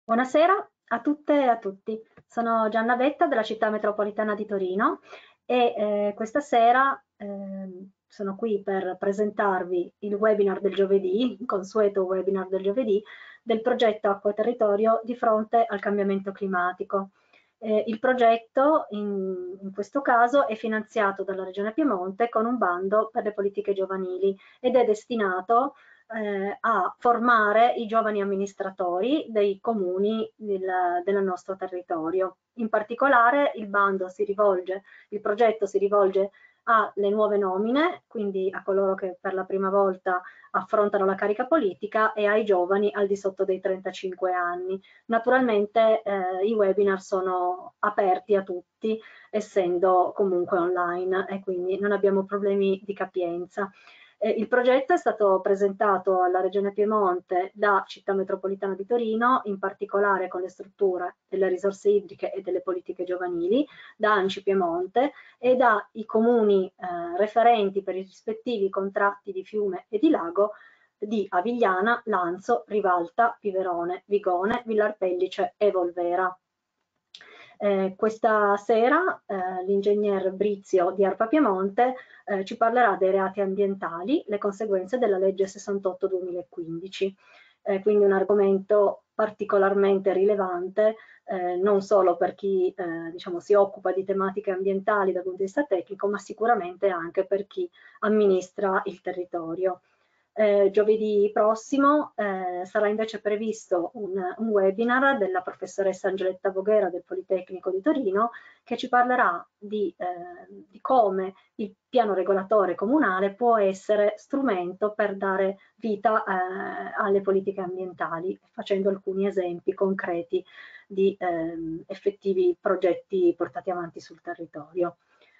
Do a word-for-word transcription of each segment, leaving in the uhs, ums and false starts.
Buonasera a tutte e a tutti. Sono Gianna Vetta della Città Metropolitana di Torino e eh, questa sera ehm, sono qui per presentarvi il webinar del giovedì, il consueto webinar del giovedì, del progetto Acqua e Territorio di fronte al cambiamento climatico. Eh, il progetto in, in questo caso è finanziato dalla Regione Piemonte con un bando per le politiche giovanili ed è destinato eh, a formare i giovani amministratori dei comuni del, del nostro territorio. In particolare il bando si rivolge, il progetto si rivolge alle nuove nomine, quindi a coloro che per la prima volta affrontano la carica politica e ai giovani al di sotto dei trentacinque anni. Naturalmente eh, i webinar sono aperti a tutti, essendo comunque online e quindi non abbiamo problemi di capienza. Eh, il progetto è stato presentato alla Regione Piemonte da Città Metropolitana di Torino, in particolare con le strutture delle risorse idriche e delle politiche giovanili, da ANCI Piemonte e dai comuni eh, referenti per i rispettivi contratti di fiume e di lago di Avigliana, Lanzo, Rivalta, Piverone, Vigone, Villar Pellice e Volvera. Eh, questa sera eh, l'ingegner Brizio di ARPA Piemonte eh, ci parlerà dei reati ambientali, le conseguenze della legge sessantotto duemilaquindici, eh, quindi un argomento particolarmente rilevante eh, non solo per chi eh, diciamo, si occupa di tematiche ambientali dal punto di vista tecnico, ma sicuramente anche per chi amministra il territorio. Eh, giovedì prossimo eh, sarà invece previsto un, un webinar della professoressa Angeletta Voghera del Politecnico di Torino che ci parlerà di, eh, di come il piano regolatore comunale può essere strumento per dare vita eh, alle politiche ambientali, facendo alcuni esempi concreti di eh, effettivi progetti portati avanti sul territorio.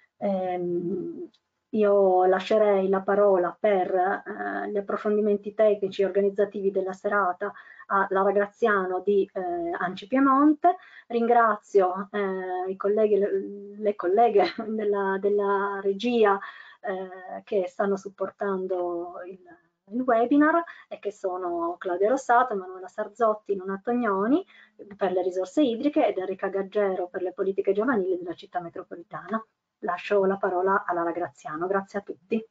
Ehm, io lascerei la parola per eh, gli approfondimenti tecnici e organizzativi della serata a Lara Graziano di eh, ANCI Piemonte. Ringrazio eh, i colleghi, le, le colleghe della, della regia eh, che stanno supportando il, il webinar e che sono Claudia Rossato, Emanuela Sarzotti, Nona Tognoni per le risorse idriche ed Enrica Gaggero per le politiche giovanili della città metropolitana. Lascio la parola a Lara Graziano. Grazie a tutti.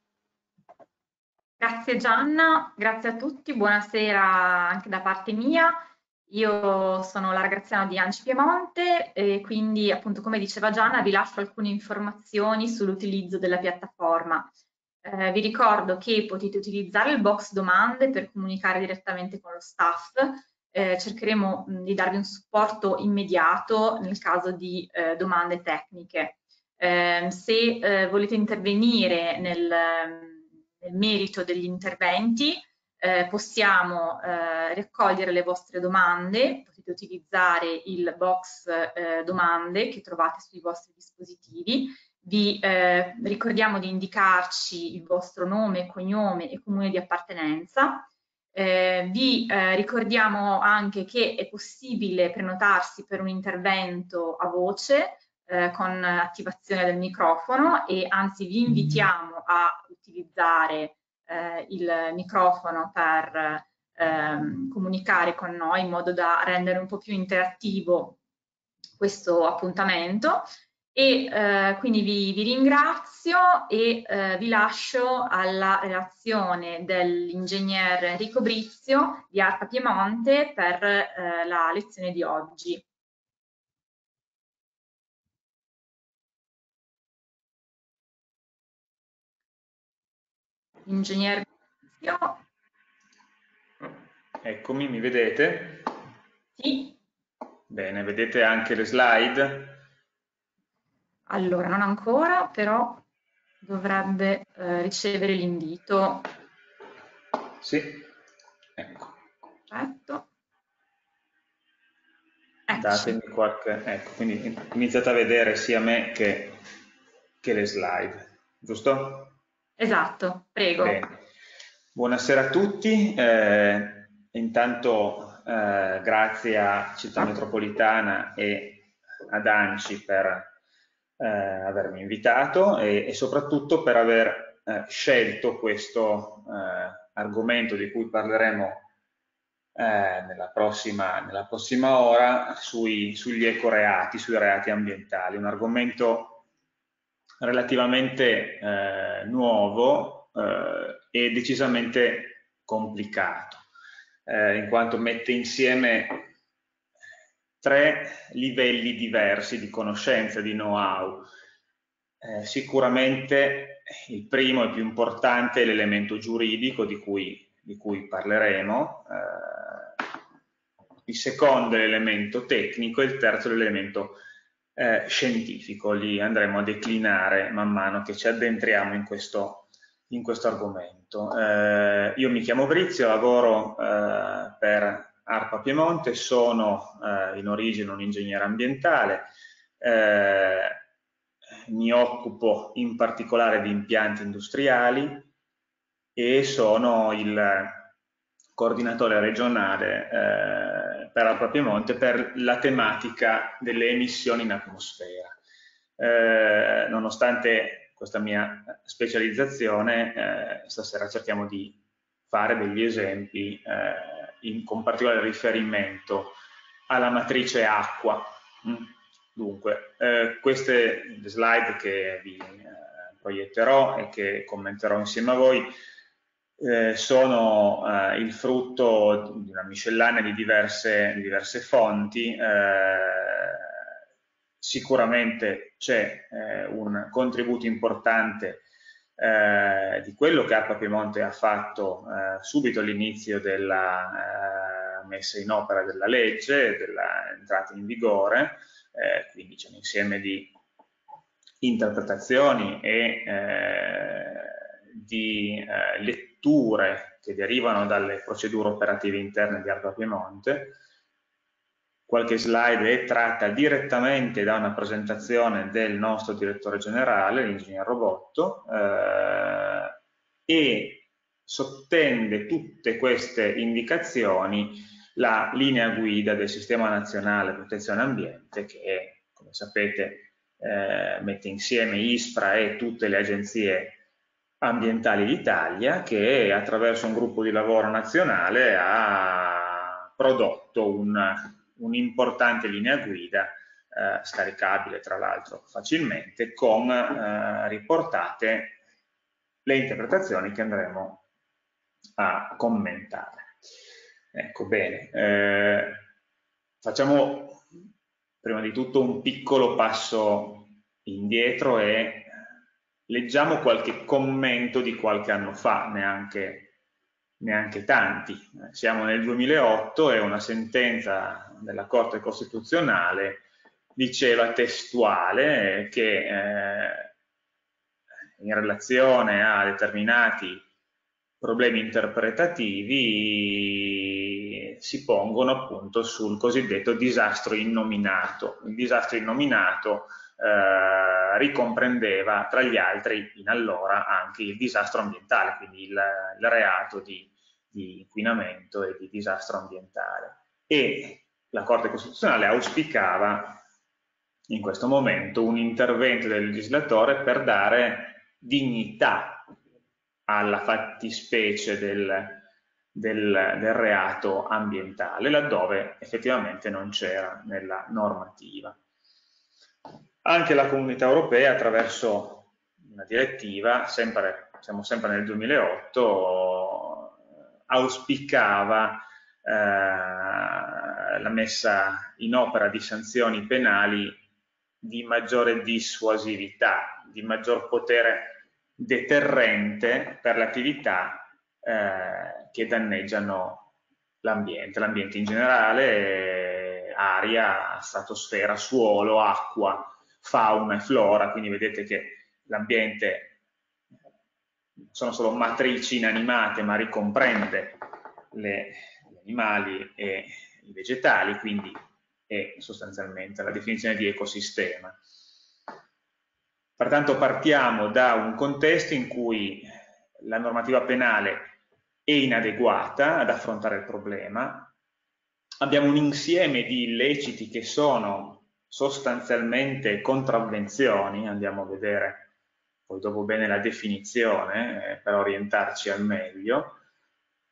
Grazie Gianna, grazie a tutti, buonasera anche da parte mia. Io sono Lara Graziano di ANCI Piemonte e quindi, appunto, come diceva Gianna, vi lascio alcune informazioni sull'utilizzo della piattaforma. Eh, vi ricordo che potete utilizzare il box domande per comunicare direttamente con lo staff. Eh, cercheremo mh, di darvi un supporto immediato nel caso di eh, domande tecniche. Eh, se eh, volete intervenire nel, nel merito degli interventi, eh, possiamo eh, raccogliere le vostre domande, potete utilizzare il box eh, domande che trovate sui vostri dispositivi. Vi eh, ricordiamo di indicarci il vostro nome, cognome e comune di appartenenza. Eh, vi eh, ricordiamo anche che è possibile prenotarsi per un intervento a voce eh, con attivazione del microfono e anzi vi invitiamo a utilizzare eh, il microfono per ehm, comunicare con noi in modo da rendere un po' più interattivo questo appuntamento. E eh, quindi vi, vi ringrazio e eh, vi lascio alla relazione dell'ingegner Enrico Brizio di ARPA Piemonte per eh, la lezione di oggi. Ingegner Brizio. Eccomi, mi vedete? Sì. Bene, vedete anche le slide? Allora, non ancora, però dovrebbe eh, ricevere l'invito. Sì, ecco. Perfetto. Datemi qualche... Ecco, quindi iniziate a vedere sia me che, che le slide, giusto? Esatto, prego. Bene. Buonasera a tutti. Eh, intanto eh, grazie a Città Metropolitana e ad ANCI per eh, avermi invitato e, e soprattutto per aver eh, scelto questo eh, argomento di cui parleremo eh, nella, prossima, nella prossima ora sui, sugli ecoreati, sui reati ambientali, un argomento relativamente eh, nuovo eh, e decisamente complicato, eh, in quanto mette insieme tre livelli diversi di conoscenza, di know-how. Eh, sicuramente il primo e più importante è l'elemento giuridico di cui, di cui parleremo, eh, il secondo è l'elemento tecnico e il terzo è l'elemento eh, scientifico. Li andremo a declinare man mano che ci addentriamo in questo, in questo argomento. Eh, io mi chiamo Brizio, lavoro eh, per ARPA Piemonte, sono eh, in origine un ingegnere ambientale, eh, mi occupo in particolare di impianti industriali e sono il coordinatore regionale eh, per ARPA Piemonte per la tematica delle emissioni in atmosfera. Eh, nonostante questa mia specializzazione, eh, stasera cerchiamo di fare degli esempi eh, in, con particolare riferimento alla matrice acqua. Mm. Dunque, eh, queste slide che vi eh, proietterò e che commenterò insieme a voi eh, sono eh, il frutto di una miscellanea di diverse, di diverse fonti. Eh, sicuramente c'è eh, un contributo importante eh, di quello che ARPA Piemonte ha fatto eh, subito all'inizio della eh, messa in opera della legge, della entrata in vigore. Eh, quindi c'è un insieme di interpretazioni e eh, di eh, letture che derivano dalle procedure operative interne di ARPA Piemonte. Qualche slide è tratta direttamente da una presentazione del nostro direttore generale, l'ingegner Robotto, eh, e sottende tutte queste indicazioni la linea guida del Sistema Nazionale Protezione Ambiente che, come sapete, eh, mette insieme ISPRA e tutte le agenzie ambientali d'Italia, che attraverso un gruppo di lavoro nazionale ha prodotto un'importante un linea guida eh, scaricabile tra l'altro facilmente, con eh, riportate le interpretazioni che andremo a commentare. Ecco, bene, eh, facciamo prima di tutto un piccolo passo indietro e leggiamo qualche commento di qualche anno fa, neanche, neanche tanti. Siamo nel duemilaotto e una sentenza della Corte Costituzionale diceva testuale che eh, in relazione a determinati problemi interpretativi si pongono appunto sul cosiddetto disastro innominato. Il disastro innominato eh, ricomprendeva tra gli altri in allora anche il disastro ambientale, quindi il, il reato di, di inquinamento e di disastro ambientale. E la Corte Costituzionale auspicava in questo momento un intervento del legislatore per dare dignità alla fattispecie del, del, del reato ambientale, laddove effettivamente non c'era nella normativa. Anche la Comunità Europea, attraverso una direttiva, sempre, siamo sempre nel duemilaotto, auspicava eh, la messa in opera di sanzioni penali di maggiore dissuasività, di maggior potere deterrente per le attività eh, che danneggiano l'ambiente, l'ambiente in generale, aria, stratosfera, suolo, acqua, fauna e flora. Quindi vedete che l'ambiente sono solo matrici inanimate, ma ricomprende le, gli animali e i vegetali, quindi è sostanzialmente la definizione di ecosistema. Pertanto partiamo da un contesto in cui la normativa penale è inadeguata ad affrontare il problema, abbiamo un insieme di illeciti che sono sostanzialmente contravvenzioni, andiamo a vedere poi dopo bene la definizione eh, per orientarci al meglio,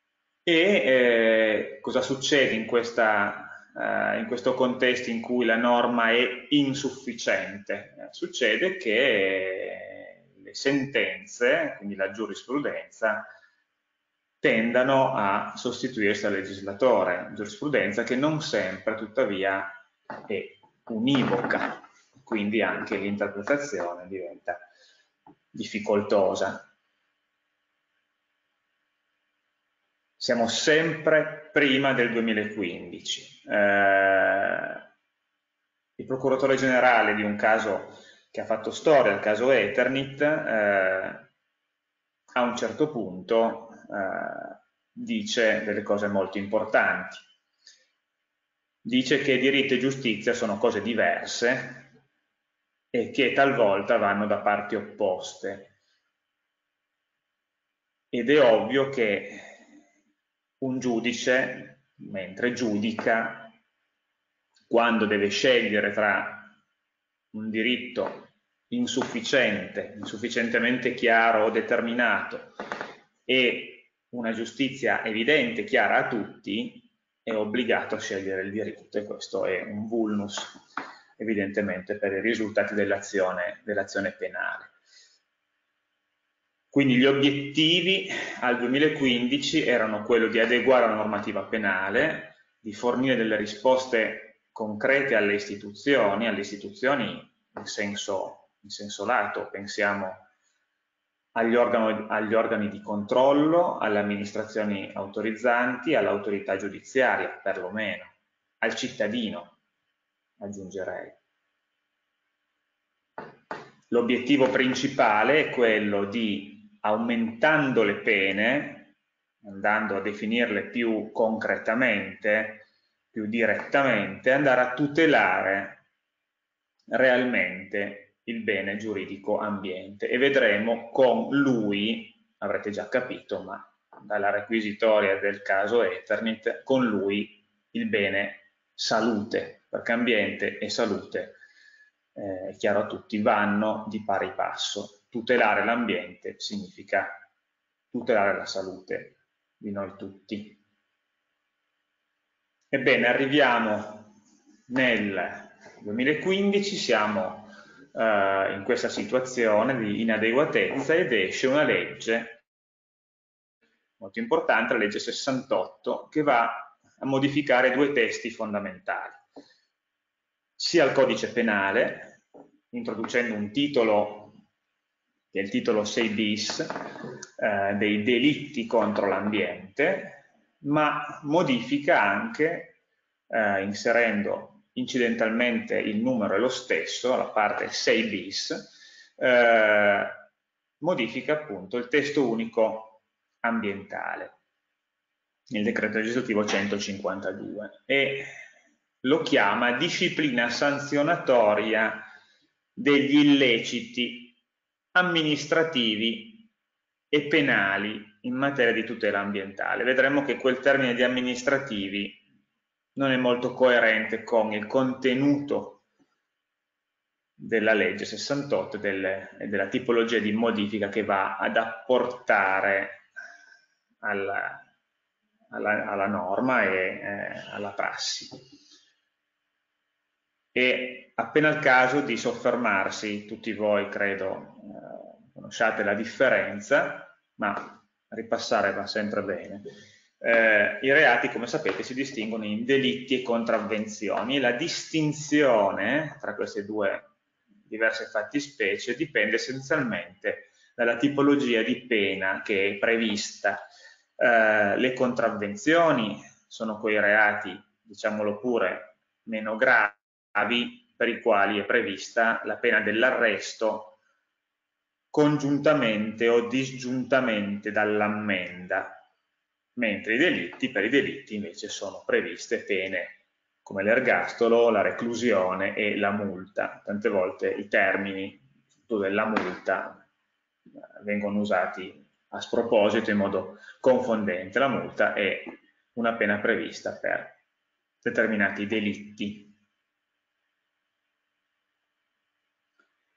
eh, cosa succede in, questa, eh, in questo contesto in cui la norma è insufficiente? Eh, succede che le sentenze, quindi la giurisprudenza, tendano a sostituirsi al legislatore, giurisprudenza che non sempre tuttavia è univoca, quindi anche l'interpretazione diventa difficoltosa. Siamo sempre prima del duemilaquindici. Eh, il procuratore generale di un caso che ha fatto storia, il caso Eternit, eh, a un certo punto eh, dice delle cose molto importanti. Dice che diritto e giustizia sono cose diverse e che talvolta vanno da parti opposte. Ed è ovvio che un giudice, mentre giudica, quando deve scegliere tra un diritto insufficiente, insufficientemente chiaro o determinato e una giustizia evidente, chiara a tutti, è obbligato a scegliere il diritto, e questo è un vulnus evidentemente per i risultati dell'azione dell'azione penale. Quindi gli obiettivi al duemilaquindici erano quello di adeguare la normativa penale, di fornire delle risposte concrete alle istituzioni, alle istituzioni in senso, in senso lato, pensiamo agli organi, agli organi di controllo, alle amministrazioni autorizzanti, all'autorità giudiziaria perlomeno, al cittadino, aggiungerei. L'obiettivo principale è quello di, aumentando le pene, andando a definirle più concretamente, più direttamente, andare a tutelare realmente il bene giuridico ambiente. E vedremo con lui, avrete già capito, ma dalla requisitoria del caso Eternit, con lui il bene salute, perché ambiente e salute, eh, è chiaro a tutti, vanno di pari passo. Tutelare l'ambiente significa tutelare la salute di noi tutti. Ebbene, arriviamo nel duemilaquindici, siamo eh, in questa situazione di inadeguatezza ed esce una legge molto importante, la legge sessantotto, che va a modificare due testi fondamentali, sia il codice penale, introducendo un titolo che è il titolo sei bis, eh, dei delitti contro l'ambiente, ma modifica anche, eh, inserendo incidentalmente il numero è lo stesso, la parte sei bis, eh, modifica appunto il testo unico ambientale, il decreto legislativo centocinquantadue, e lo chiama disciplina sanzionatoria degli illeciti amministrativi e penali in materia di tutela ambientale. Vedremo che quel termine di amministrativi non è molto coerente con il contenuto della legge sessantotto e, delle, e della tipologia di modifica che va ad apportare alla, alla, alla norma e eh, alla prassi. E appena il caso di soffermarsi, tutti voi credo eh, conosciate la differenza, ma ripassare va sempre bene. Eh, I reati, come sapete, si distinguono in delitti e contravvenzioni, e la distinzione tra queste due diverse fattispecie dipende essenzialmente dalla tipologia di pena che è prevista. Eh, le contravvenzioni sono quei reati, diciamolo pure, meno gravi, per i quali è prevista la pena dell'arresto congiuntamente o disgiuntamente dall'ammenda, mentre i delitti, per i delitti invece sono previste pene come l'ergastolo, la reclusione e la multa. Tante volte i termini della multa vengono usati a sproposito in modo confondente. La multa è una pena prevista per determinati delitti.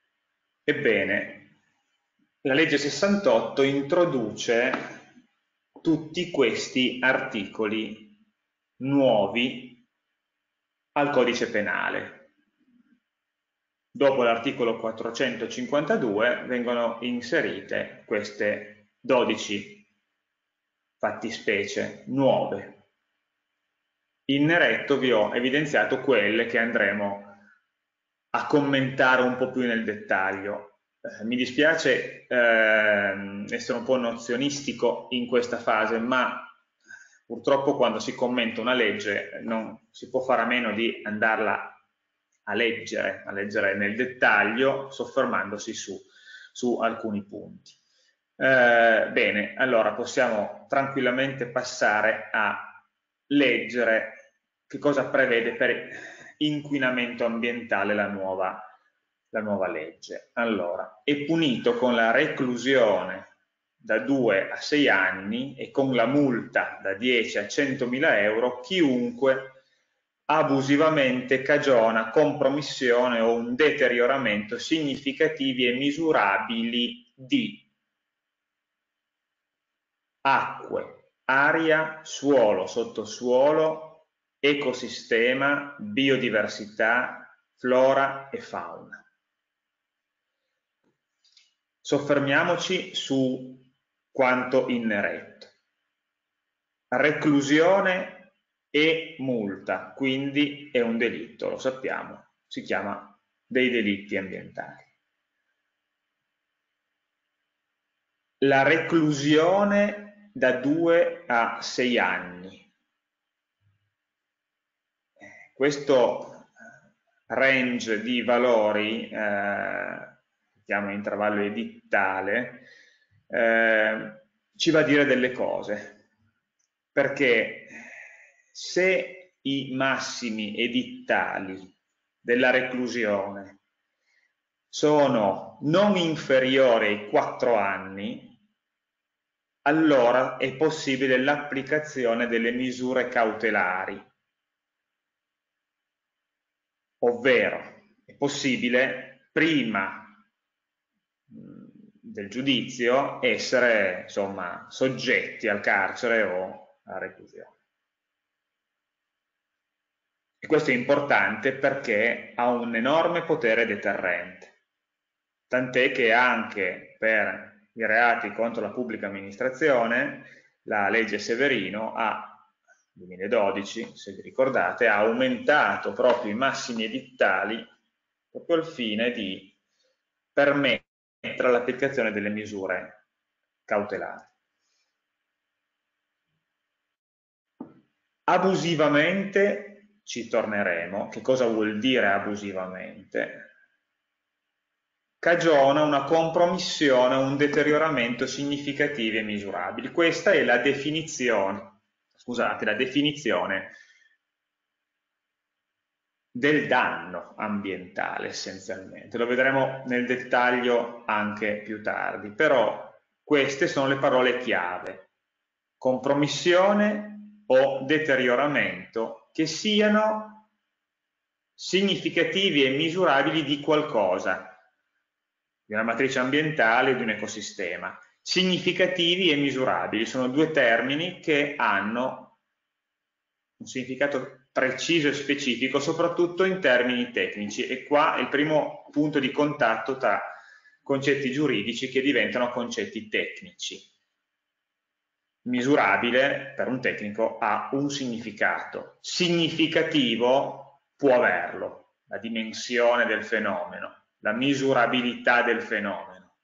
Ebbene, la legge sessantotto introduce tutti questi articoli nuovi al codice penale. Dopo l'articolo quattrocentocinquantadue vengono inserite queste dodici fattispecie nuove. In neretto vi ho evidenziato quelle che andremo a commentare un po' più nel dettaglio. Eh, mi dispiace eh, essere un po' nozionistico in questa fase, ma purtroppo quando si commenta una legge non si può fare a meno di andarla a leggere, a leggere nel dettaglio, soffermandosi su, su alcuni punti. Eh, bene, allora possiamo tranquillamente passare a leggere che cosa prevede per inquinamento ambientale la nuova, la nuova legge. Allora, è punito con la reclusione da due a sei anni e con la multa da dieci a centomila euro chiunque abusivamente cagiona compromissione o un deterioramento significativi e misurabili di acque, aria, suolo, sottosuolo, ecosistema, biodiversità, flora e fauna. Soffermiamoci su quanto ineretto. Reclusione e multa, quindi è un delitto, lo sappiamo, si chiama dei delitti ambientali. La reclusione da due a sei anni. Questo range di valori, eh, chiamo intervallo edittale, eh, ci va a dire delle cose, perché se i massimi edittali della reclusione sono non inferiori ai quattro anni, allora è possibile l'applicazione delle misure cautelari, ovvero è possibile prima del giudizio essere insomma soggetti al carcere o alla reclusione. E questo è importante perché ha un enorme potere deterrente, tant'è che anche per i reati contro la pubblica amministrazione la legge Severino ha duemiladodici, se vi ricordate, ha aumentato proprio i massimi edittali proprio al fine di permettere l'applicazione delle misure cautelari. Abusivamente ci torneremo. Che cosa vuol dire abusivamente? Cagiona una compromissione o un deterioramento significativi e misurabili. Questa è la definizione, scusate, la definizione del danno ambientale essenzialmente. Lo vedremo nel dettaglio anche più tardi, però queste sono le parole chiave: compromissione o deterioramento che siano significativi e misurabili di qualcosa, di una matrice ambientale o di un ecosistema. Significativi e misurabili sono due termini che hanno un significato preciso e specifico, soprattutto in termini tecnici, e qua è il primo punto di contatto tra concetti giuridici che diventano concetti tecnici. Misurabile per un tecnico ha un significato, significativo può averlo, la dimensione del fenomeno, la misurabilità del fenomeno.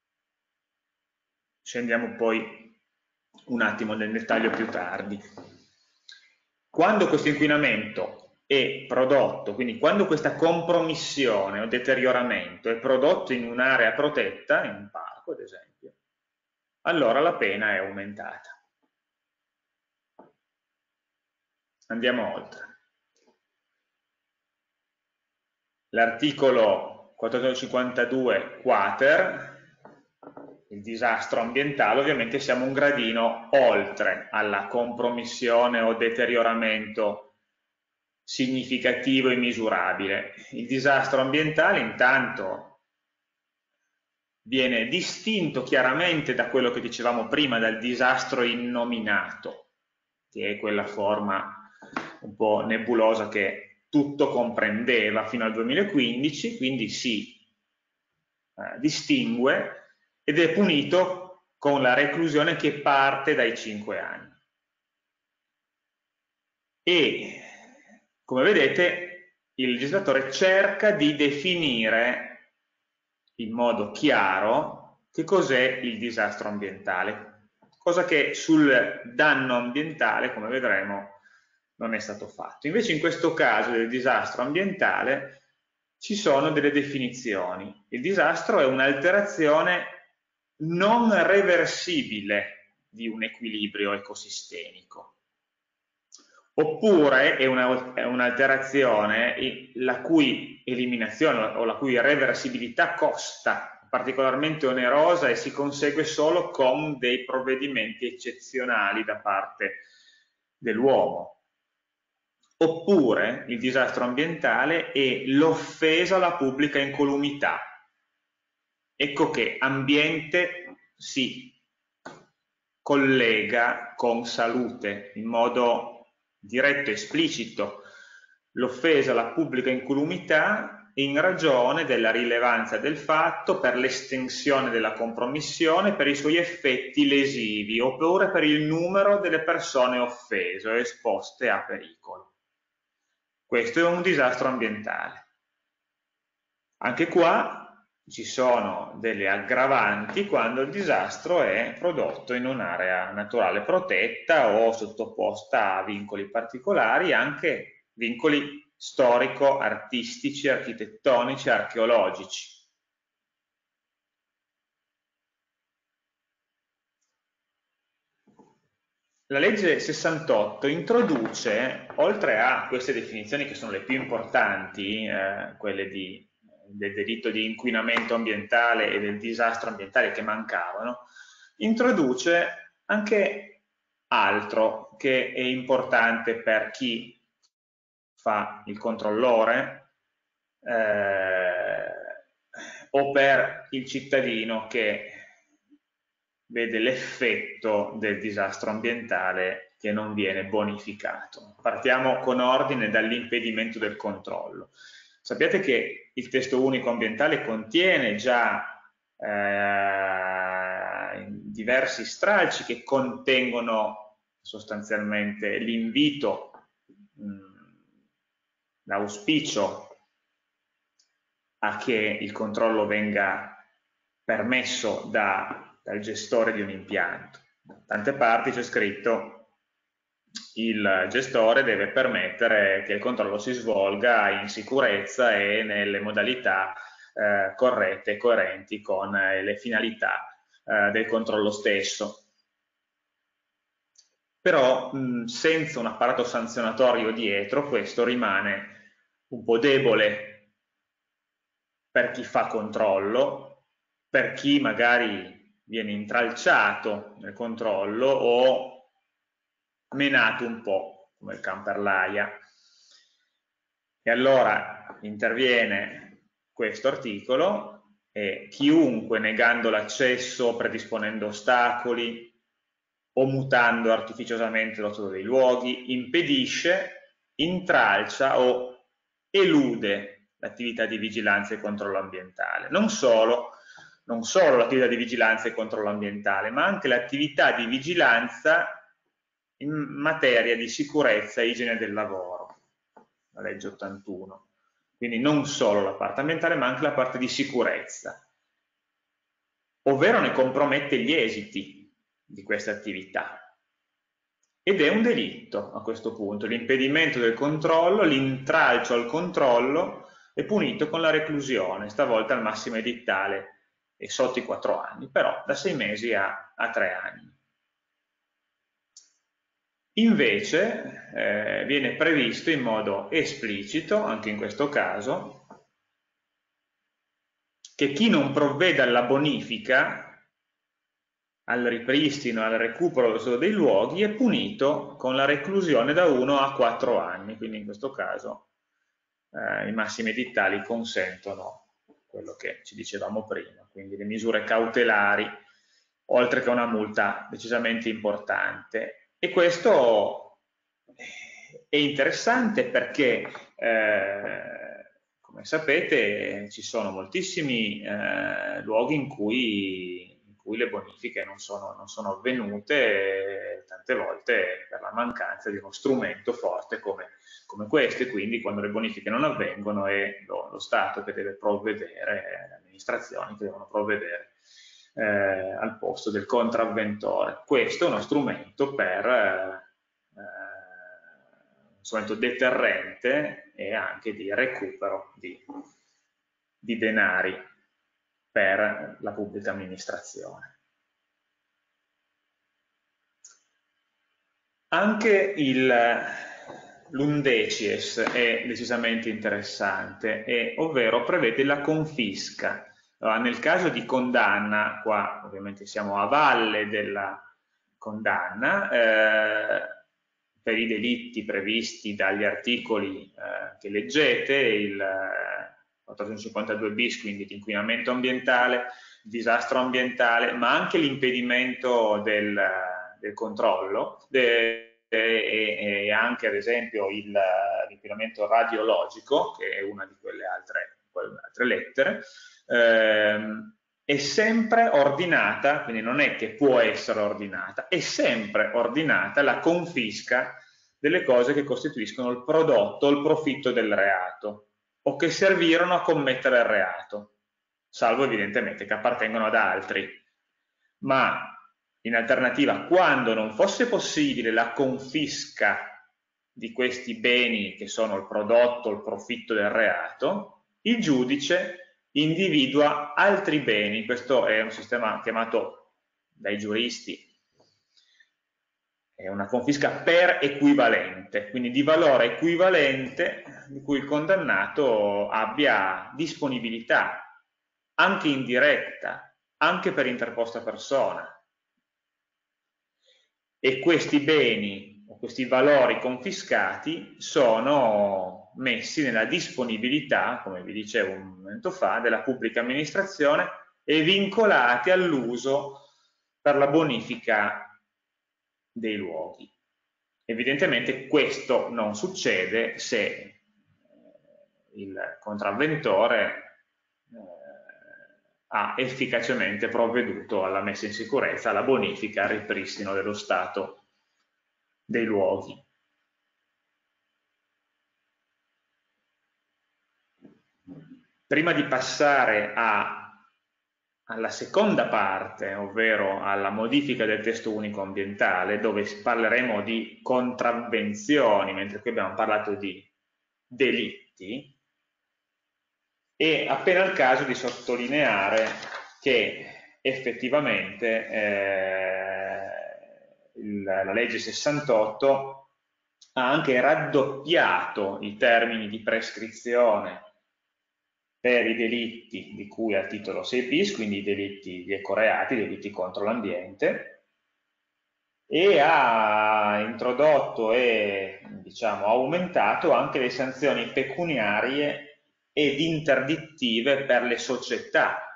Scendiamo poi un attimo nel dettaglio più tardi. Quando questo inquinamento è prodotto, quindi quando questa compromissione o deterioramento è prodotto in un'area protetta, in un parco ad esempio, allora la pena è aumentata. Andiamo oltre. L'articolo quattrocentocinquantadue quater, il disastro ambientale, ovviamente siamo un gradino oltre alla compromissione o deterioramento significativo e misurabile. Il disastro ambientale intanto viene distinto chiaramente da quello che dicevamo prima, dal disastro innominato, che è quella forma un po' nebulosa che tutto comprendeva fino al duemilaquindici, quindi si eh, distingue ed è punito con la reclusione che parte dai cinque anni. E, come vedete, il legislatore cerca di definire in modo chiaro che cos'è il disastro ambientale, cosa che sul danno ambientale, come vedremo, non è stato fatto. Invece in questo caso del disastro ambientale ci sono delle definizioni. Il disastro è un'alterazione non reversibile di un equilibrio ecosistemico. Oppure è un'alterazione la cui eliminazione o la cui reversibilità costa particolarmente onerosa e si consegue solo con dei provvedimenti eccezionali da parte dell'uomo. Oppure il disastro ambientale è l'offesa alla pubblica incolumità. Ecco che ambiente si collega con salute in modo diretto e esplicito. L'offesa alla pubblica incolumità in ragione della rilevanza del fatto, per l'estensione della compromissione, per i suoi effetti lesivi, oppure per il numero delle persone offese o esposte a pericolo. Questo è un disastro ambientale. Anche qua ci sono delle aggravanti quando il disastro è prodotto in un'area naturale protetta o sottoposta a vincoli particolari, anche vincoli storico-artistici, architettonici, archeologici. La legge sessantotto introduce, oltre a queste definizioni che sono le più importanti, eh, quelle di del delitto di inquinamento ambientale e del disastro ambientale che mancavano, introduce anche altro che è importante per chi fa il controllore eh, o per il cittadino che vede l'effetto del disastro ambientale che non viene bonificato. Partiamo con ordine dall'impedimento del controllo. Sappiate che il testo unico ambientale contiene già eh, diversi stralci che contengono sostanzialmente l'invito, l'auspicio a che il controllo venga permesso da, dal gestore di un impianto. Da tante parti c'è scritto il gestore deve permettere che il controllo si svolga in sicurezza e nelle modalità eh, corrette e coerenti con eh, le finalità eh, del controllo stesso. Però mh, senza un apparato sanzionatorio dietro, questo rimane un po' debole per chi fa controllo, per chi magari viene intralciato nel controllo o menato un po' come il can per l'aia. E allora interviene questo articolo e chiunque negando l'accesso, predisponendo ostacoli o mutando artificiosamente lo stato dei luoghi, impedisce, intralcia o elude l'attività di vigilanza e controllo ambientale. Non solo, non solo l'attività di vigilanza e controllo ambientale, ma anche l'attività di vigilanza in materia di sicurezza e igiene del lavoro, la legge ottantuno. Quindi non solo la parte ambientale, ma anche la parte di sicurezza, ovvero ne compromette gli esiti di questa attività. Ed è un delitto a questo punto. L'impedimento del controllo, l'intralcio al controllo è punito con la reclusione, stavolta al massimo edittale e sotto i quattro anni, però da sei mesi a, a tre anni. Invece eh, viene previsto in modo esplicito, anche in questo caso, che chi non provveda alla bonifica, al ripristino, al recupero dello stato dei luoghi, è punito con la reclusione da uno a quattro anni, quindi in questo caso eh, i massimi edittali consentono quello che ci dicevamo prima, quindi le misure cautelari, oltre che una multa decisamente importante. E questo è interessante perché, eh, come sapete, ci sono moltissimi eh, luoghi in cui cui le bonifiche non sono, non sono avvenute, tante volte per la mancanza di uno strumento forte come, come questo, e quindi quando le bonifiche non avvengono è lo, lo Stato che deve provvedere, le amministrazioni che devono provvedere eh, al posto del contravventore. Questo è uno strumento per eh, un strumento deterrente e anche di recupero di, di denari per la pubblica amministrazione. Anche l'undecies è decisamente interessante, e, ovvero prevede la confisca. Allora, nel caso di condanna, qua ovviamente siamo a valle della condanna, eh, per i delitti previsti dagli articoli eh, che leggete, il quattrocentocinquantadue bis, quindi l'inquinamento ambientale, il disastro ambientale, ma anche l'impedimento del, del controllo de, e, e anche ad esempio l'inquinamento radiologico, che è una di quelle altre, quelle altre lettere, ehm, è sempre ordinata, quindi non è che può essere ordinata, è sempre ordinata la confisca delle cose che costituiscono il prodotto o il profitto del reato, o che servirono a commettere il reato, salvo evidentemente che appartengono ad altri. Ma in alternativa, quando non fosse possibile la confisca di questi beni che sono il prodotto o il profitto del reato, il giudice individua altri beni. Questo è un sistema chiamato dai giuristi, è una confisca per equivalente, quindi di valore equivalente, di cui il condannato abbia disponibilità, anche indiretta, anche per interposta persona. E questi beni o questi valori confiscati sono messi nella disponibilità, come vi dicevo un momento fa, della pubblica amministrazione, e vincolati all'uso per la bonifica dei luoghi. Evidentemente questo non succede se il contravventore eh, ha efficacemente provveduto alla messa in sicurezza, alla bonifica, al ripristino dello stato dei luoghi. Prima di passare a alla seconda parte, ovvero alla modifica del testo unico ambientale, dove parleremo di contravvenzioni, mentre qui abbiamo parlato di delitti, è appena il caso di sottolineare che effettivamente eh, il, la legge sessantotto ha anche raddoppiato i termini di prescrizione per i delitti di cui al titolo sei bis, quindi i delitti di ecoreati, i delitti contro l'ambiente, e ha introdotto e diciamo, aumentato anche le sanzioni pecuniarie ed interdittive per le società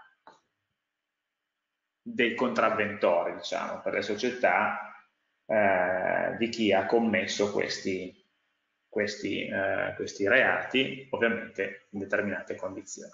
dei contravventori, diciamo, per le società eh, di chi ha commesso questi Questi, eh, questi reati, ovviamente in determinate condizioni.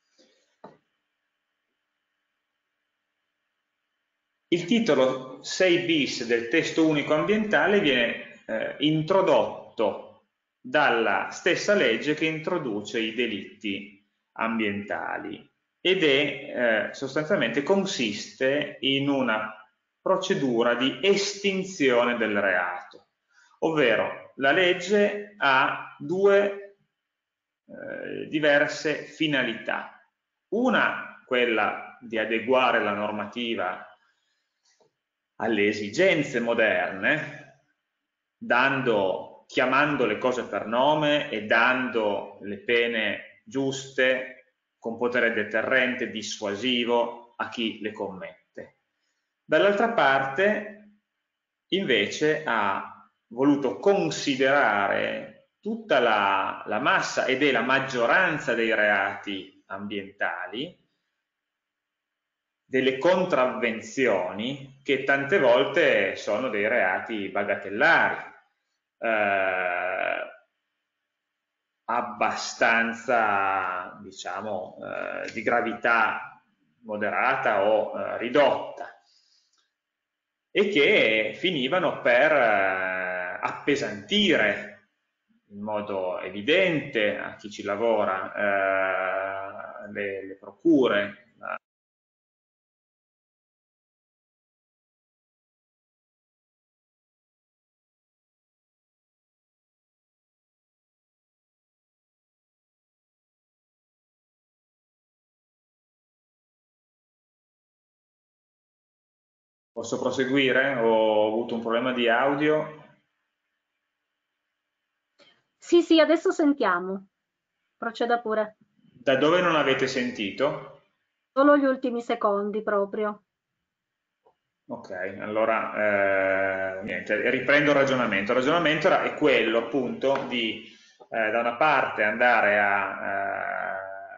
Il titolo sei bis del testo unico ambientale viene eh, introdotto dalla stessa legge che introduce i delitti ambientali, ed è eh, sostanzialmente consiste in una procedura di estinzione del reato, ovvero la legge ha due eh, diverse finalità. Una, quella di adeguare la normativa alle esigenze moderne, dando, chiamando le cose per nome e dando le pene giuste, con potere deterrente, dissuasivo a chi le commette. Dall'altra parte, invece, ha voluto considerare tutta la, la massa ed è la maggioranza dei reati ambientali, delle contravvenzioni che tante volte sono dei reati bagatellari, eh, abbastanza, diciamo, eh, di gravità moderata o eh, ridotta, e che finivano per eh, appesantire in modo evidente a chi ci lavora eh, le, le procure. Posso proseguire? Ho avuto un problema di audio. Sì, sì, adesso sentiamo. Proceda pure. Da dove non avete sentito? Solo gli ultimi secondi proprio. Ok, allora eh, niente, riprendo il ragionamento. Il ragionamento era, è quello appunto di eh, da una parte andare a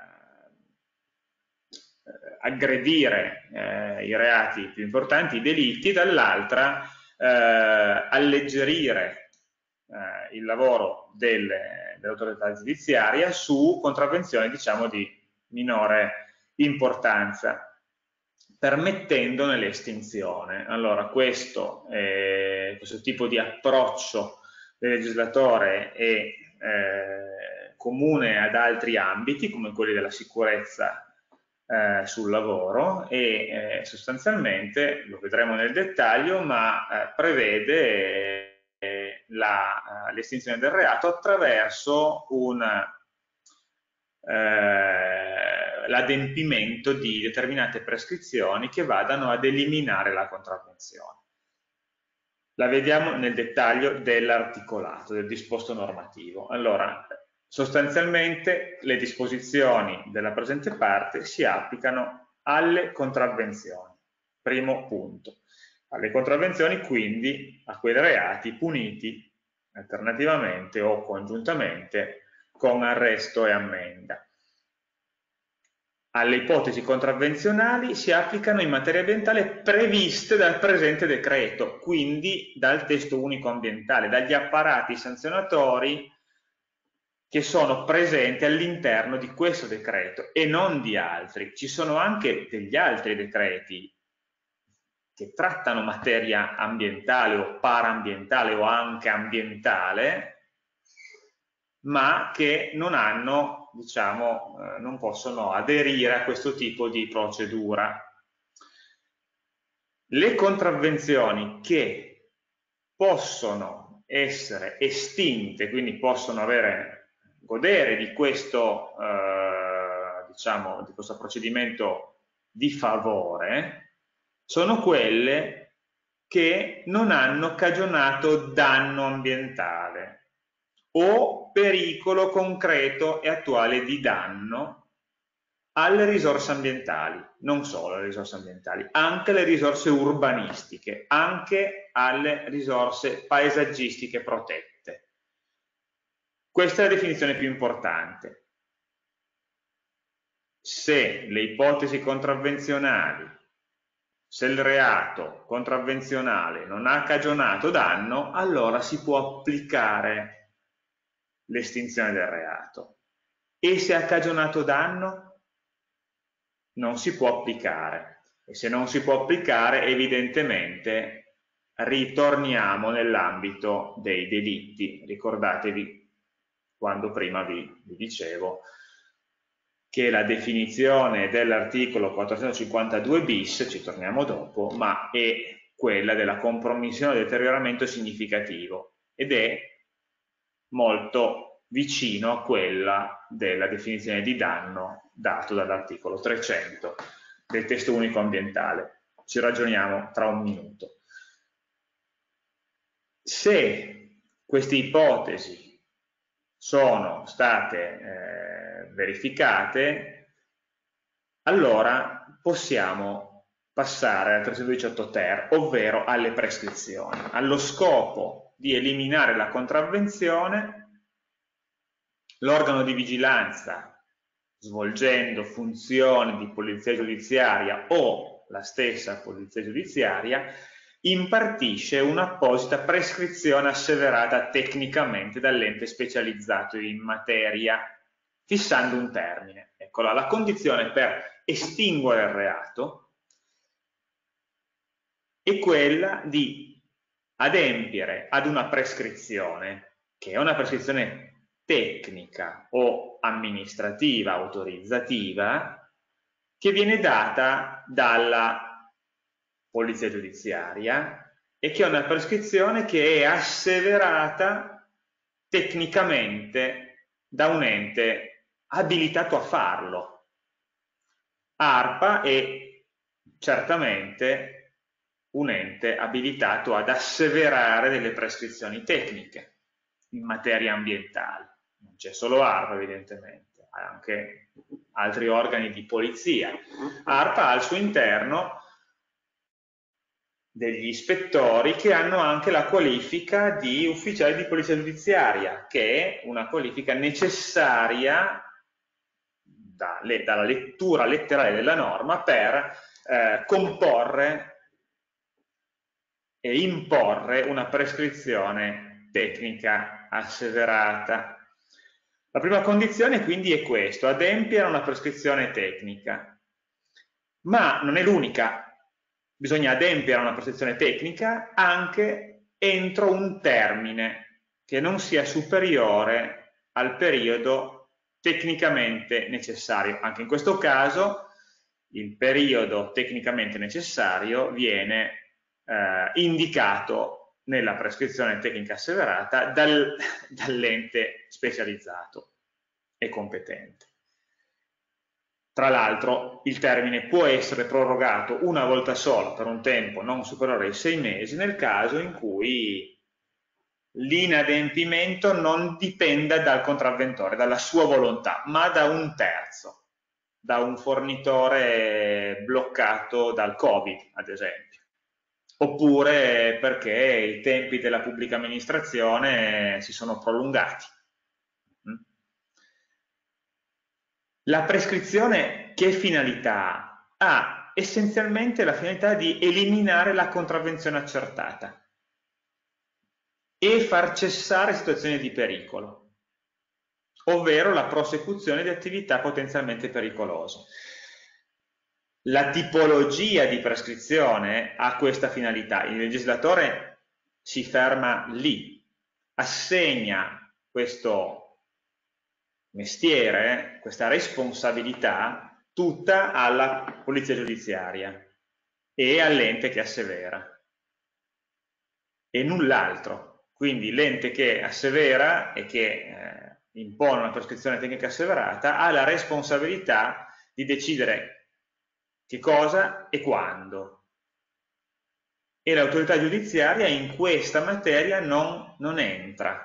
eh, aggredire eh, i reati più importanti, i delitti, dall'altra eh, alleggerire eh, il lavoro dell'autorità giudiziaria su contravvenzioni, diciamo, di minore importanza, permettendone l'estinzione. Allora, questo, eh, questo tipo di approccio del legislatore è eh, comune ad altri ambiti, come quelli della sicurezza eh, sul lavoro, e eh, sostanzialmente, lo vedremo nel dettaglio, ma eh, prevede eh, l'estinzione del reato attraverso un Eh, l'adempimento di determinate prescrizioni che vadano ad eliminare la contravvenzione. La vediamo nel dettaglio dell'articolato, del disposto normativo. Allora, sostanzialmente le disposizioni della presente parte si applicano alle contravvenzioni. Primo punto. Alle contravvenzioni, quindi, a quei reati puniti alternativamente o congiuntamente con arresto e ammenda. Alle ipotesi contravvenzionali si applicano in materia ambientale previste dal presente decreto, quindi dal testo unico ambientale, dagli apparati sanzionatori che sono presenti all'interno di questo decreto e non di altri. Ci sono anche degli altri decreti che trattano materia ambientale o paraambientale o anche ambientale, ma che non hanno, diciamo, eh, non possono aderire a questo tipo di procedura. Le contravvenzioni che possono essere estinte, quindi possono avere, godere di questo, eh, diciamo, di questo procedimento di favore, sono quelle che non hanno cagionato danno ambientale o pericolo concreto e attuale di danno alle risorse ambientali, non solo alle risorse ambientali, anche alle risorse urbanistiche, anche alle risorse paesaggistiche protette. Questa è la definizione più importante. Se le ipotesi contravvenzionali, se il reato contravvenzionale non ha cagionato danno, allora si può applicare l'estinzione del reato. E se ha cagionato danno, non si può applicare. E se non si può applicare, evidentemente ritorniamo nell'ambito dei delitti. Ricordatevi quando prima vi, vi dicevo che la definizione dell'articolo quattrocentocinquantadue bis, ci torniamo dopo, ma è quella della compromissione o deterioramento significativo ed è molto vicino a quella della definizione di danno dato dall'articolo trecento del testo unico ambientale. Ci ragioniamo tra un minuto. Se queste ipotesi sono state eh, verificate, allora possiamo passare al trecentodiciotto ter, ovvero alle prescrizioni. Allo scopo di eliminare la contravvenzione, l'organo di vigilanza svolgendo funzioni di polizia giudiziaria o la stessa polizia giudiziaria, impartisce un'apposita prescrizione asseverata tecnicamente dall'ente specializzato in materia, fissando un termine. Eccola, la condizione per estinguere il reato è quella di adempiere ad una prescrizione, che è una prescrizione tecnica o amministrativa, autorizzativa, che viene data dalla polizia giudiziaria e che è una prescrizione che è asseverata tecnicamente da un ente abilitato a farlo. ARPA è certamente un ente abilitato ad asseverare delle prescrizioni tecniche in materia ambientale. Non c'è solo ARPA evidentemente, ha anche altri organi di polizia. ARPA ha al suo interno degli ispettori che hanno anche la qualifica di ufficiali di polizia giudiziaria, che è una qualifica necessaria da, le, dalla lettura letterale della norma per eh, comporre e imporre una prescrizione tecnica asseverata. La prima condizione quindi è questo, adempiere a una prescrizione tecnica, ma non è l'unica. Bisogna adempiere a una prescrizione tecnica anche entro un termine che non sia superiore al periodo tecnicamente necessario. Anche in questo caso il periodo tecnicamente necessario viene eh, indicato nella prescrizione tecnica asseverata dal, dall'ente specializzato e competente. Tra l'altro il termine può essere prorogato una volta sola per un tempo non superiore ai sei mesi nel caso in cui l'inadempimento non dipenda dal contravventore, dalla sua volontà, ma da un terzo, da un fornitore bloccato dal Covid, ad esempio, oppure perché i tempi della pubblica amministrazione si sono prolungati. La prescrizione che finalità ha? Ha essenzialmente la finalità di eliminare la contravvenzione accertata e far cessare situazioni di pericolo, ovvero la prosecuzione di attività potenzialmente pericolose. La tipologia di prescrizione ha questa finalità. Il legislatore si ferma lì, assegna questo mestiere, questa responsabilità tutta alla polizia giudiziaria e all'ente che assevera e null'altro. Quindi l'ente che assevera e che eh, impone una prescrizione tecnica asseverata ha la responsabilità di decidere che cosa e quando, e l'autorità giudiziaria in questa materia non, non entra.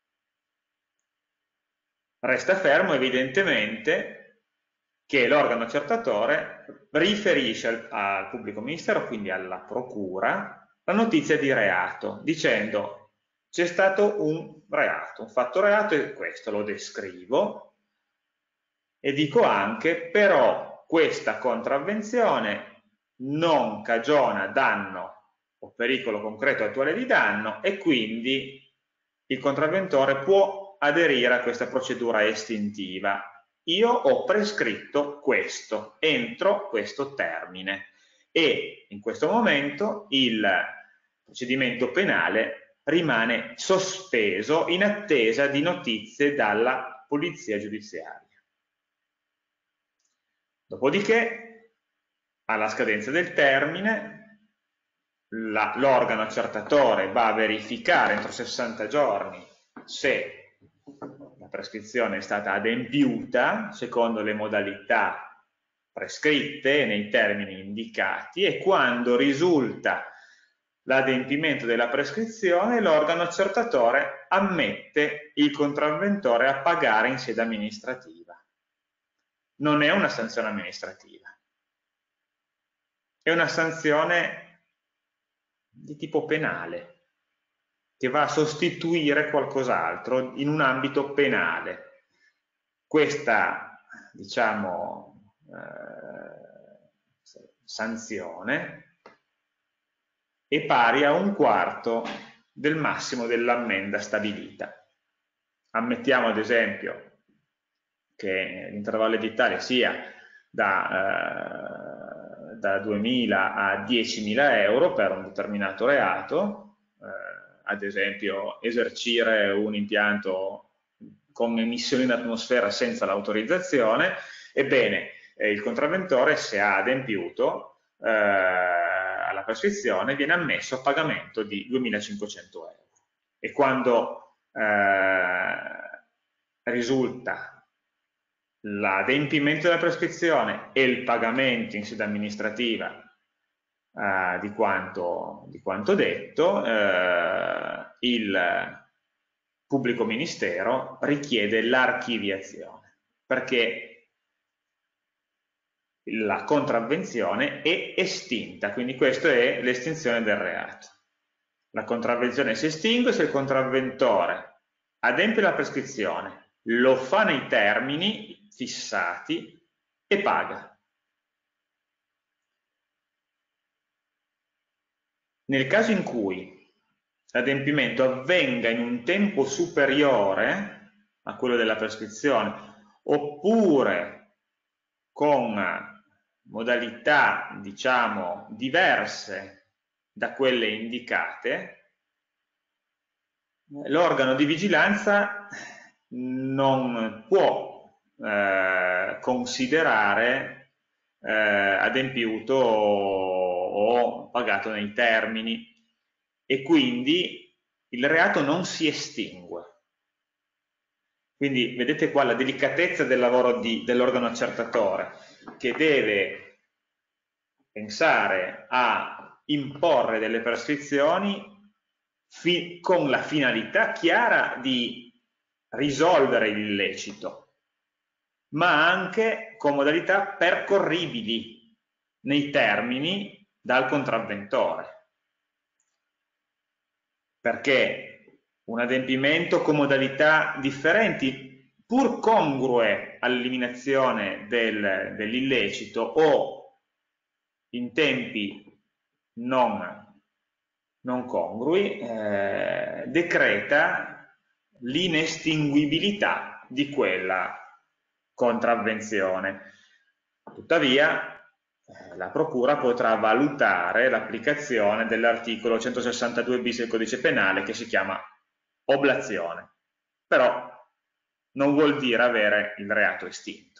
Resta fermo evidentemente che l'organo accertatore riferisce al, al pubblico ministero, quindi alla procura, la notizia di reato, dicendo c'è stato un reato, un fatto reato e questo lo descrivo e dico anche però questa contravvenzione non cagiona danno o pericolo concreto attuale di danno e quindi il contravventore può aderire a questa procedura estintiva. Io ho prescritto questo entro questo termine e in questo momento il procedimento penale rimane sospeso in attesa di notizie dalla polizia giudiziaria. Dopodiché, alla scadenza del termine, l'organo accertatore va a verificare entro sessanta giorni se la prescrizione è stata adempiuta secondo le modalità prescritte nei termini indicati e quando risulta l'adempimento della prescrizione l'organo accertatore ammette il contravventore a pagare in sede amministrativa. Non è una sanzione amministrativa, è una sanzione di tipo penale che va a sostituire qualcos'altro in un ambito penale. Questa diciamo, eh, sanzione è pari a un quarto del massimo dell'ammenda stabilita. Ammettiamo ad esempio che l'intervallo edittale sia da, eh, da duemila a diecimila euro per un determinato reato, eh, ad esempio esercire un impianto con emissioni in atmosfera senza l'autorizzazione. Ebbene, eh, il contravventore, se ha adempiuto eh, alla prescrizione, viene ammesso a pagamento di duemilacinquecento euro. E quando eh, risulta l'adempimento della prescrizione e il pagamento in sede amministrativa eh, di, quanto, di quanto detto, eh, il pubblico ministero richiede l'archiviazione, perché la contravvenzione è estinta, quindi questa è l'estinzione del reato. La contravvenzione si estingue se il contravventore adempie la prescrizione, lo fa nei termini fissati e paga. Nel caso in cui l'adempimento avvenga in un tempo superiore a quello della prescrizione, oppure con modalità, diciamo, diverse da quelle indicate, l'organo di vigilanza non può eh, considerare eh, adempiuto o, o pagato nei termini, e quindi il reato non si estingue. Quindi vedete qua la delicatezza del lavoro dell'organo accertatore, che deve pensare a imporre delle prescrizioni con la finalità chiara di risolvere l'illecito, ma anche con modalità percorribili nei termini dal contravventore. Perché un adempimento con modalità differenti, pur congrue all'eliminazione del, dell'illecito o in tempi non, non congrui, eh, decreta l'inestinguibilità di quella contravvenzione. Tuttavia, la Procura potrà valutare l'applicazione dell'articolo centosessantadue bis del Codice Penale, che si chiama oblazione, però non vuol dire avere il reato estinto.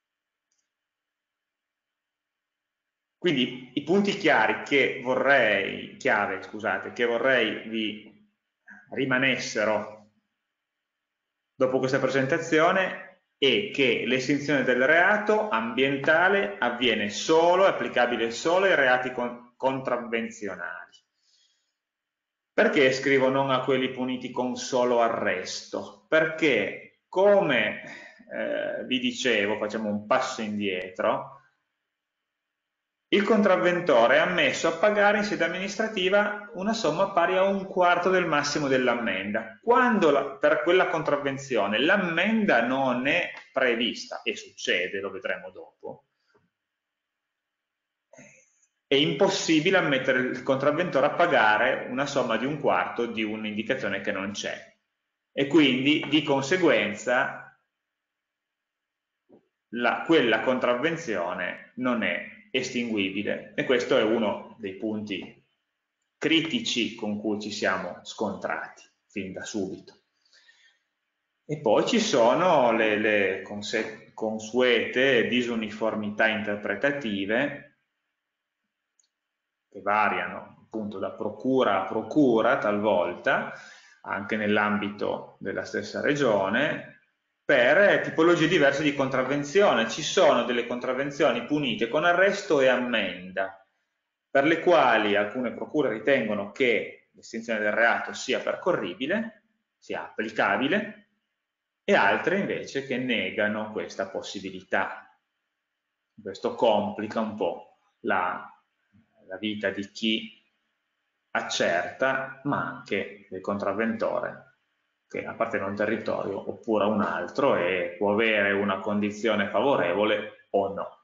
Quindi i punti chiari che vorrei, chiave, scusate, che vorrei vi rimanessero dopo questa presentazione è che l'estinzione del reato ambientale avviene solo, è applicabile solo ai reati con, contravvenzionali. Perché scrivo non a quelli puniti con solo arresto? Perché, come eh, vi dicevo, facciamo un passo indietro, il contravventore è ammesso a pagare in sede amministrativa una somma pari a un quarto del massimo dell'ammenda. Quando la, per quella contravvenzione l'ammenda non è prevista, e succede, lo vedremo dopo, è impossibile ammettere il contravventore a pagare una somma di un quarto di un'indicazione che non c'è. E quindi, di conseguenza, la, quella contravvenzione non è estinguibile, e questo è uno dei punti critici con cui ci siamo scontrati fin da subito. E poi ci sono le, le consuete disuniformità interpretative che variano appunto da procura a procura talvolta, anche nell'ambito della stessa regione, per tipologie diverse di contravvenzione. Ci sono delle contravvenzioni punite con arresto e ammenda, per le quali alcune procure ritengono che l'estinzione del reato sia percorribile, sia applicabile, e altre invece che negano questa possibilità. Questo complica un po' la, la vita di chi accerta, ma anche del contravventore, che appartiene a un territorio oppure a un altro e può avere una condizione favorevole o no.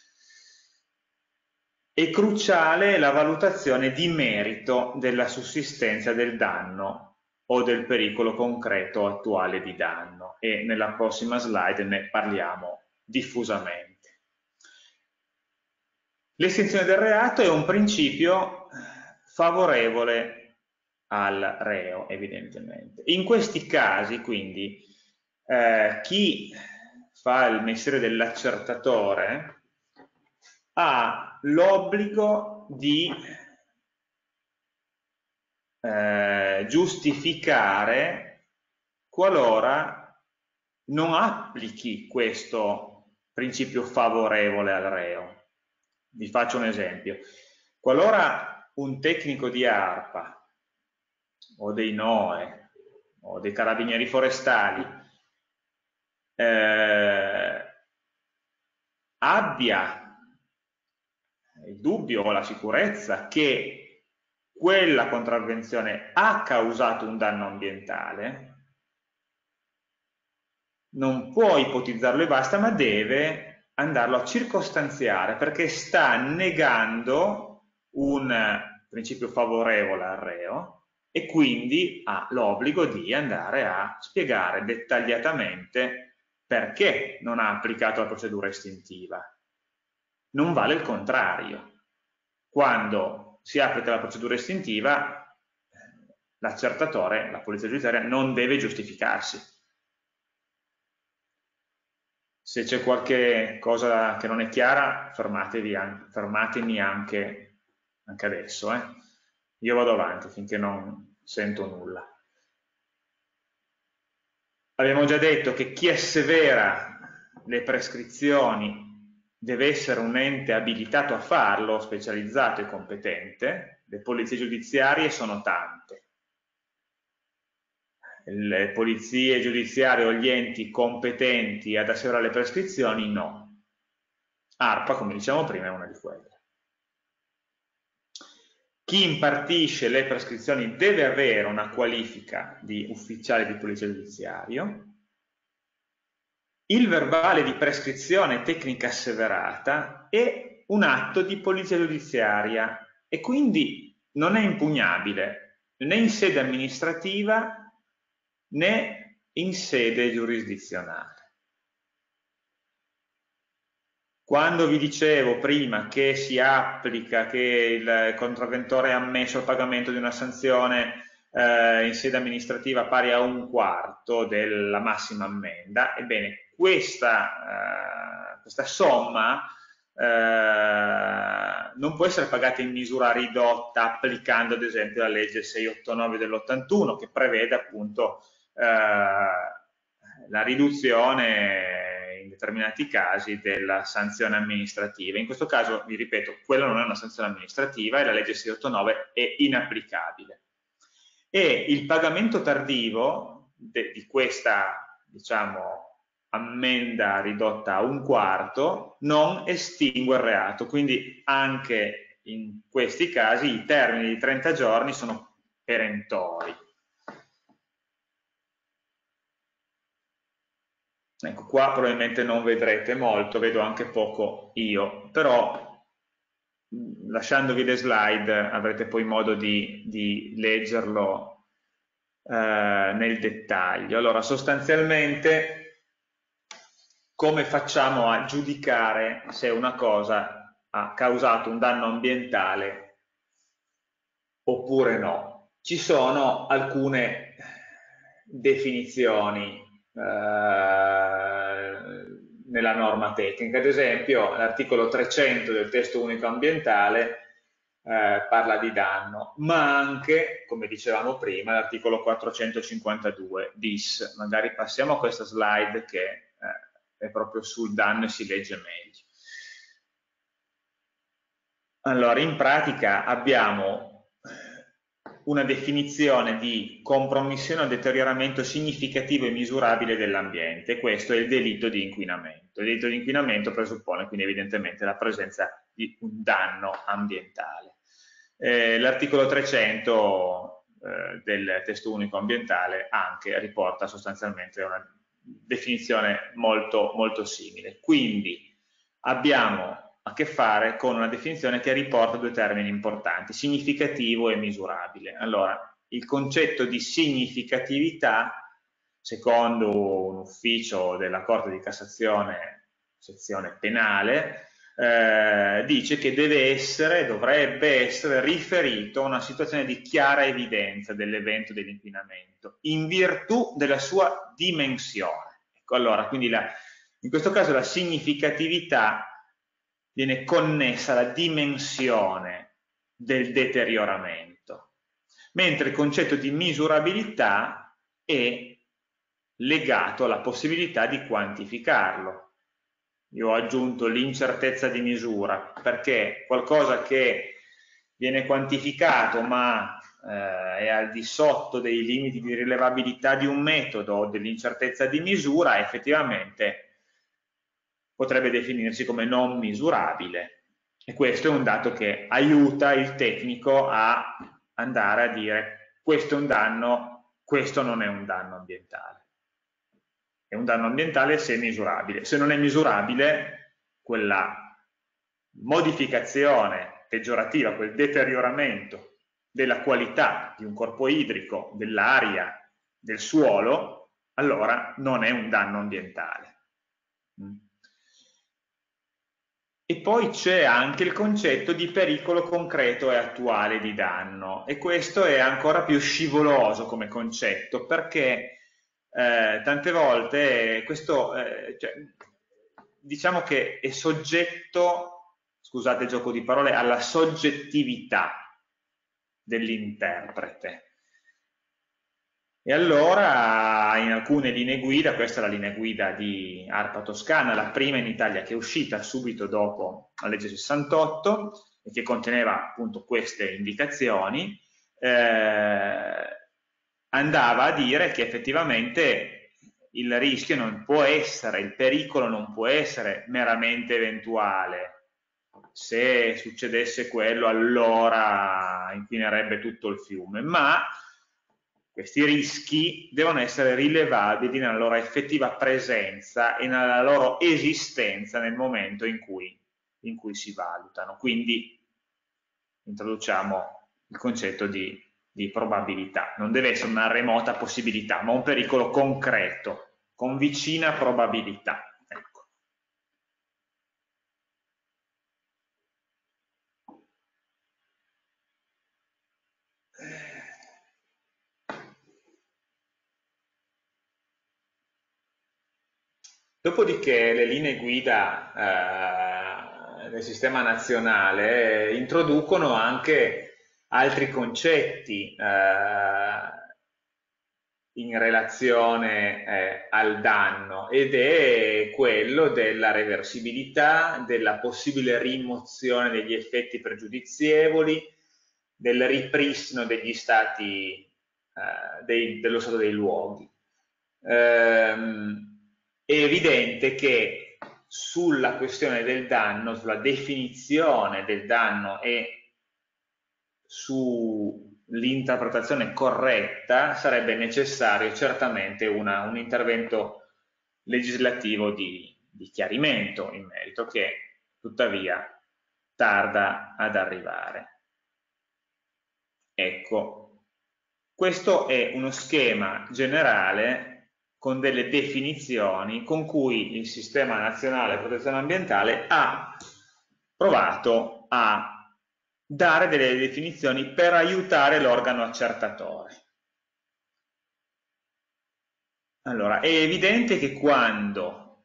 È cruciale la valutazione di merito della sussistenza del danno o del pericolo concreto attuale di danno, e nella prossima slide ne parliamo diffusamente. L'estinzione del reato è un principio favorevole al reo, evidentemente. In questi casi, quindi, eh, chi fa il mestiere dell'accertatore ha l'obbligo di eh, giustificare qualora non applichi questo principio favorevole al reo. Vi faccio un esempio. Qualora un tecnico di ARPA o dei NOE o dei carabinieri forestali eh, abbia il dubbio o la sicurezza che quella contravvenzione ha causato un danno ambientale, non può ipotizzarlo e basta, ma deve andarlo a circostanziare, perché sta negando un principio favorevole al reo e quindi ha l'obbligo di andare a spiegare dettagliatamente perché non ha applicato la procedura estintiva. Non vale il contrario. Quando si applica la procedura estintiva, l'accertatore, la polizia giudiziaria, non deve giustificarsi. Se c'è qualche cosa che non è chiara, fermatevi, fermatemi anche, anche adesso. Eh. Io vado avanti finché non sento nulla. Abbiamo già detto che chi assevera le prescrizioni deve essere un ente abilitato a farlo, specializzato e competente. Le polizie giudiziarie sono tante. Le polizie giudiziarie o gli enti competenti ad asseverare le prescrizioni no. ARPA, come diciamo prima, è una di quelle. Chi impartisce le prescrizioni deve avere una qualifica di ufficiale di polizia giudiziario. Il verbale di prescrizione tecnica asseverata è un atto di polizia giudiziaria e quindi non è impugnabile né in sede amministrativa né in sede giurisdizionale. Quando vi dicevo prima che si applica, che il contravventore è ammesso al pagamento di una sanzione eh, in sede amministrativa pari a un quarto della massima ammenda, ebbene questa, eh, questa somma eh, non può essere pagata in misura ridotta applicando ad esempio la legge seicentottantanove dell'ottantuno, che prevede appunto eh, la riduzione in determinati casi della sanzione amministrativa. In questo caso, vi ripeto, quella non è una sanzione amministrativa e la legge seicentottantanove è inapplicabile. E il pagamento tardivo di questa, diciamo, ammenda ridotta a un quarto non estingue il reato, quindi anche in questi casi i termini di trenta giorni sono perentori. Ecco, qua probabilmente non vedrete molto, vedo anche poco io, però lasciandovi le slide avrete poi modo di, di leggerlo eh, nel dettaglio. Allora, sostanzialmente, come facciamo a giudicare se una cosa ha causato un danno ambientale oppure no? Ci sono alcune definizioni nella norma tecnica. Ad esempio l'articolo trecento del testo unico ambientale eh, parla di danno, ma anche, come dicevamo prima, l'articolo quattrocentocinquantadue bis. Magari passiamo a questa slide che eh, è proprio sul danno e si legge meglio. Allora, in pratica abbiamo una definizione di compromissione o deterioramento significativo e misurabile dell'ambiente. Questo è il delitto di inquinamento. Il delitto di inquinamento presuppone quindi evidentemente la presenza di un danno ambientale. Eh, L'articolo trecento eh, del testo unico ambientale anche riporta sostanzialmente una definizione molto, molto simile. Quindi abbiamo a che fare con una definizione che riporta due termini importanti, significativo e misurabile. Allora, il concetto di significatività, secondo un ufficio della Corte di Cassazione, sezione penale, eh, dice che deve essere, dovrebbe essere riferito a una situazione di chiara evidenza dell'evento dell'inquinamento, in virtù della sua dimensione. Ecco, allora, quindi la, in questo caso la significatività viene connessa alla dimensione del deterioramento, mentre il concetto di misurabilità è legato alla possibilità di quantificarlo. Io ho aggiunto l'incertezza di misura, perché qualcosa che viene quantificato ma eh, è al di sotto dei limiti di rilevabilità di un metodo o dell'incertezza di misura, effettivamente potrebbe definirsi come non misurabile, e questo è un dato che aiuta il tecnico a andare a dire questo è un danno, questo non è un danno ambientale. È un danno ambientale se è misurabile. Se non è misurabile, quella modificazione peggiorativa, quel deterioramento della qualità di un corpo idrico, dell'aria, del suolo, allora non è un danno ambientale. E poi c'è anche il concetto di pericolo concreto e attuale di danno, e questo è ancora più scivoloso come concetto, perché eh, tante volte questo, eh, cioè, diciamo che è soggetto, scusate il gioco di parole, alla soggettività dell'interprete. E allora in alcune linee guida, questa è la linea guida di ARPA Toscana, la prima in Italia che è uscita subito dopo la legge sessantotto e che conteneva appunto queste indicazioni, eh, andava a dire che effettivamente il rischio non può essere, il pericolo non può essere meramente eventuale. Se succedesse quello allora inquinerebbe tutto il fiume, ma questi rischi devono essere rilevabili nella loro effettiva presenza e nella loro esistenza nel momento in cui, in cui si valutano. Quindi introduciamo il concetto di, di probabilità. Non deve essere una remota possibilità, ma un pericolo concreto, con vicina probabilità. Ecco. Dopodiché le linee guida eh, del sistema nazionale eh, introducono anche altri concetti eh, in relazione eh, al danno, ed è quello della reversibilità, della possibile rimozione degli effetti pregiudizievoli, del ripristino degli stati, eh, dei, dello stato dei luoghi. Ehm, È evidente che sulla questione del danno, sulla definizione del danno e sull'interpretazione corretta sarebbe necessario certamente una, un intervento legislativo di, di chiarimento in merito, che tuttavia tarda ad arrivare. Ecco, questo è uno schema generale con delle definizioni con cui il Sistema Nazionale di Protezione Ambientale ha provato a dare delle definizioni per aiutare l'organo accertatore. Allora, è evidente che quando,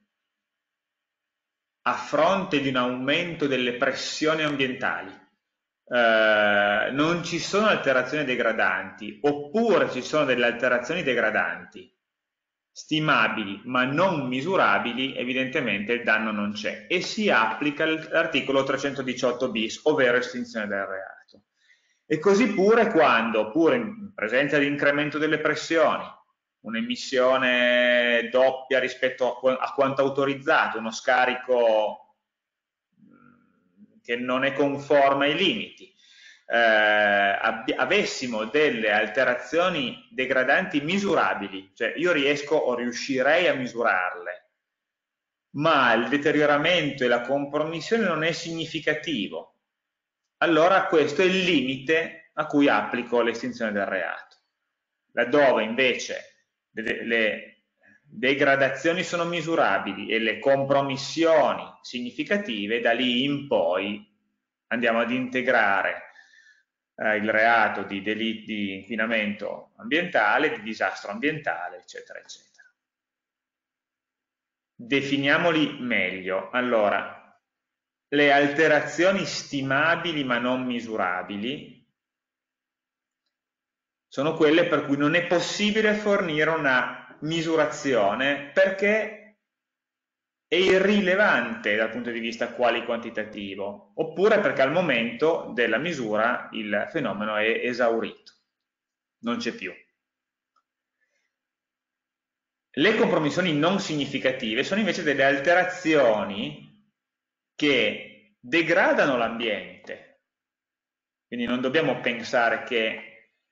a fronte di un aumento delle pressioni ambientali, eh, non ci sono alterazioni degradanti, oppure ci sono delle alterazioni degradanti stimabili ma non misurabili, evidentemente il danno non c'è e si applica l'articolo trecentodiciotto bis, ovvero estinzione del reato. E così pure quando, pure in presenza di incremento delle pressioni, un'emissione doppia rispetto a quanto autorizzato, uno scarico che non è conforme ai limiti, eh, avessimo delle alterazioni degradanti misurabili, cioè io riesco o riuscirei a misurarle, ma il deterioramento e la compromissione non è significativo, allora questo è il limite a cui applico l'estinzione del reato. Laddove invece le, le degradazioni sono misurabili e le compromissioni significative, da lì in poi andiamo ad integrare eh, il reato di, di inquinamento ambientale, di disastro ambientale, eccetera, eccetera. Definiamoli meglio. Allora, le alterazioni stimabili ma non misurabili sono quelle per cui non è possibile fornire una misurazione perché è irrilevante dal punto di vista quali-quantitativo, oppure perché al momento della misura il fenomeno è esaurito, non c'è più. Le compromissioni non significative sono invece delle alterazioni che degradano l'ambiente, quindi non dobbiamo pensare che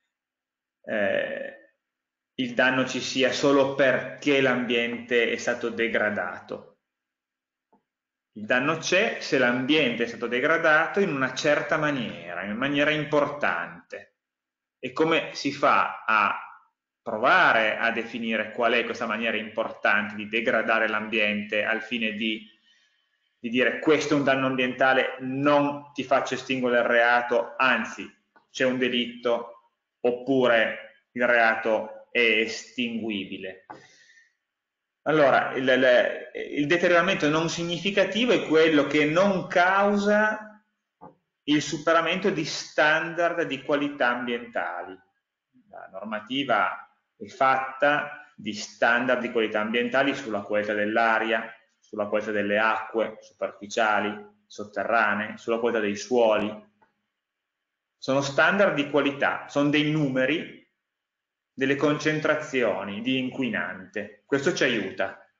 eh, il danno ci sia solo perché l'ambiente è stato degradato. Il danno c'è se l'ambiente è stato degradato in una certa maniera, in maniera importante. E come si fa a provare a definire qual è questa maniera importante di degradare l'ambiente al fine di, di dire questo è un danno ambientale, non ti faccio estinguere il reato, anzi c'è un delitto, oppure il reato è estinguibile. Allora, il, il, il deterioramento non significativo è quello che non causa il superamento di standard di qualità ambientali. La normativa è fatta di standard di qualità ambientali sulla qualità dell'aria, sulla qualità delle acque superficiali, sotterranee, sulla qualità dei suoli. Sono standard di qualità, sono dei numeri, delle concentrazioni di inquinante. Questo ci aiuta.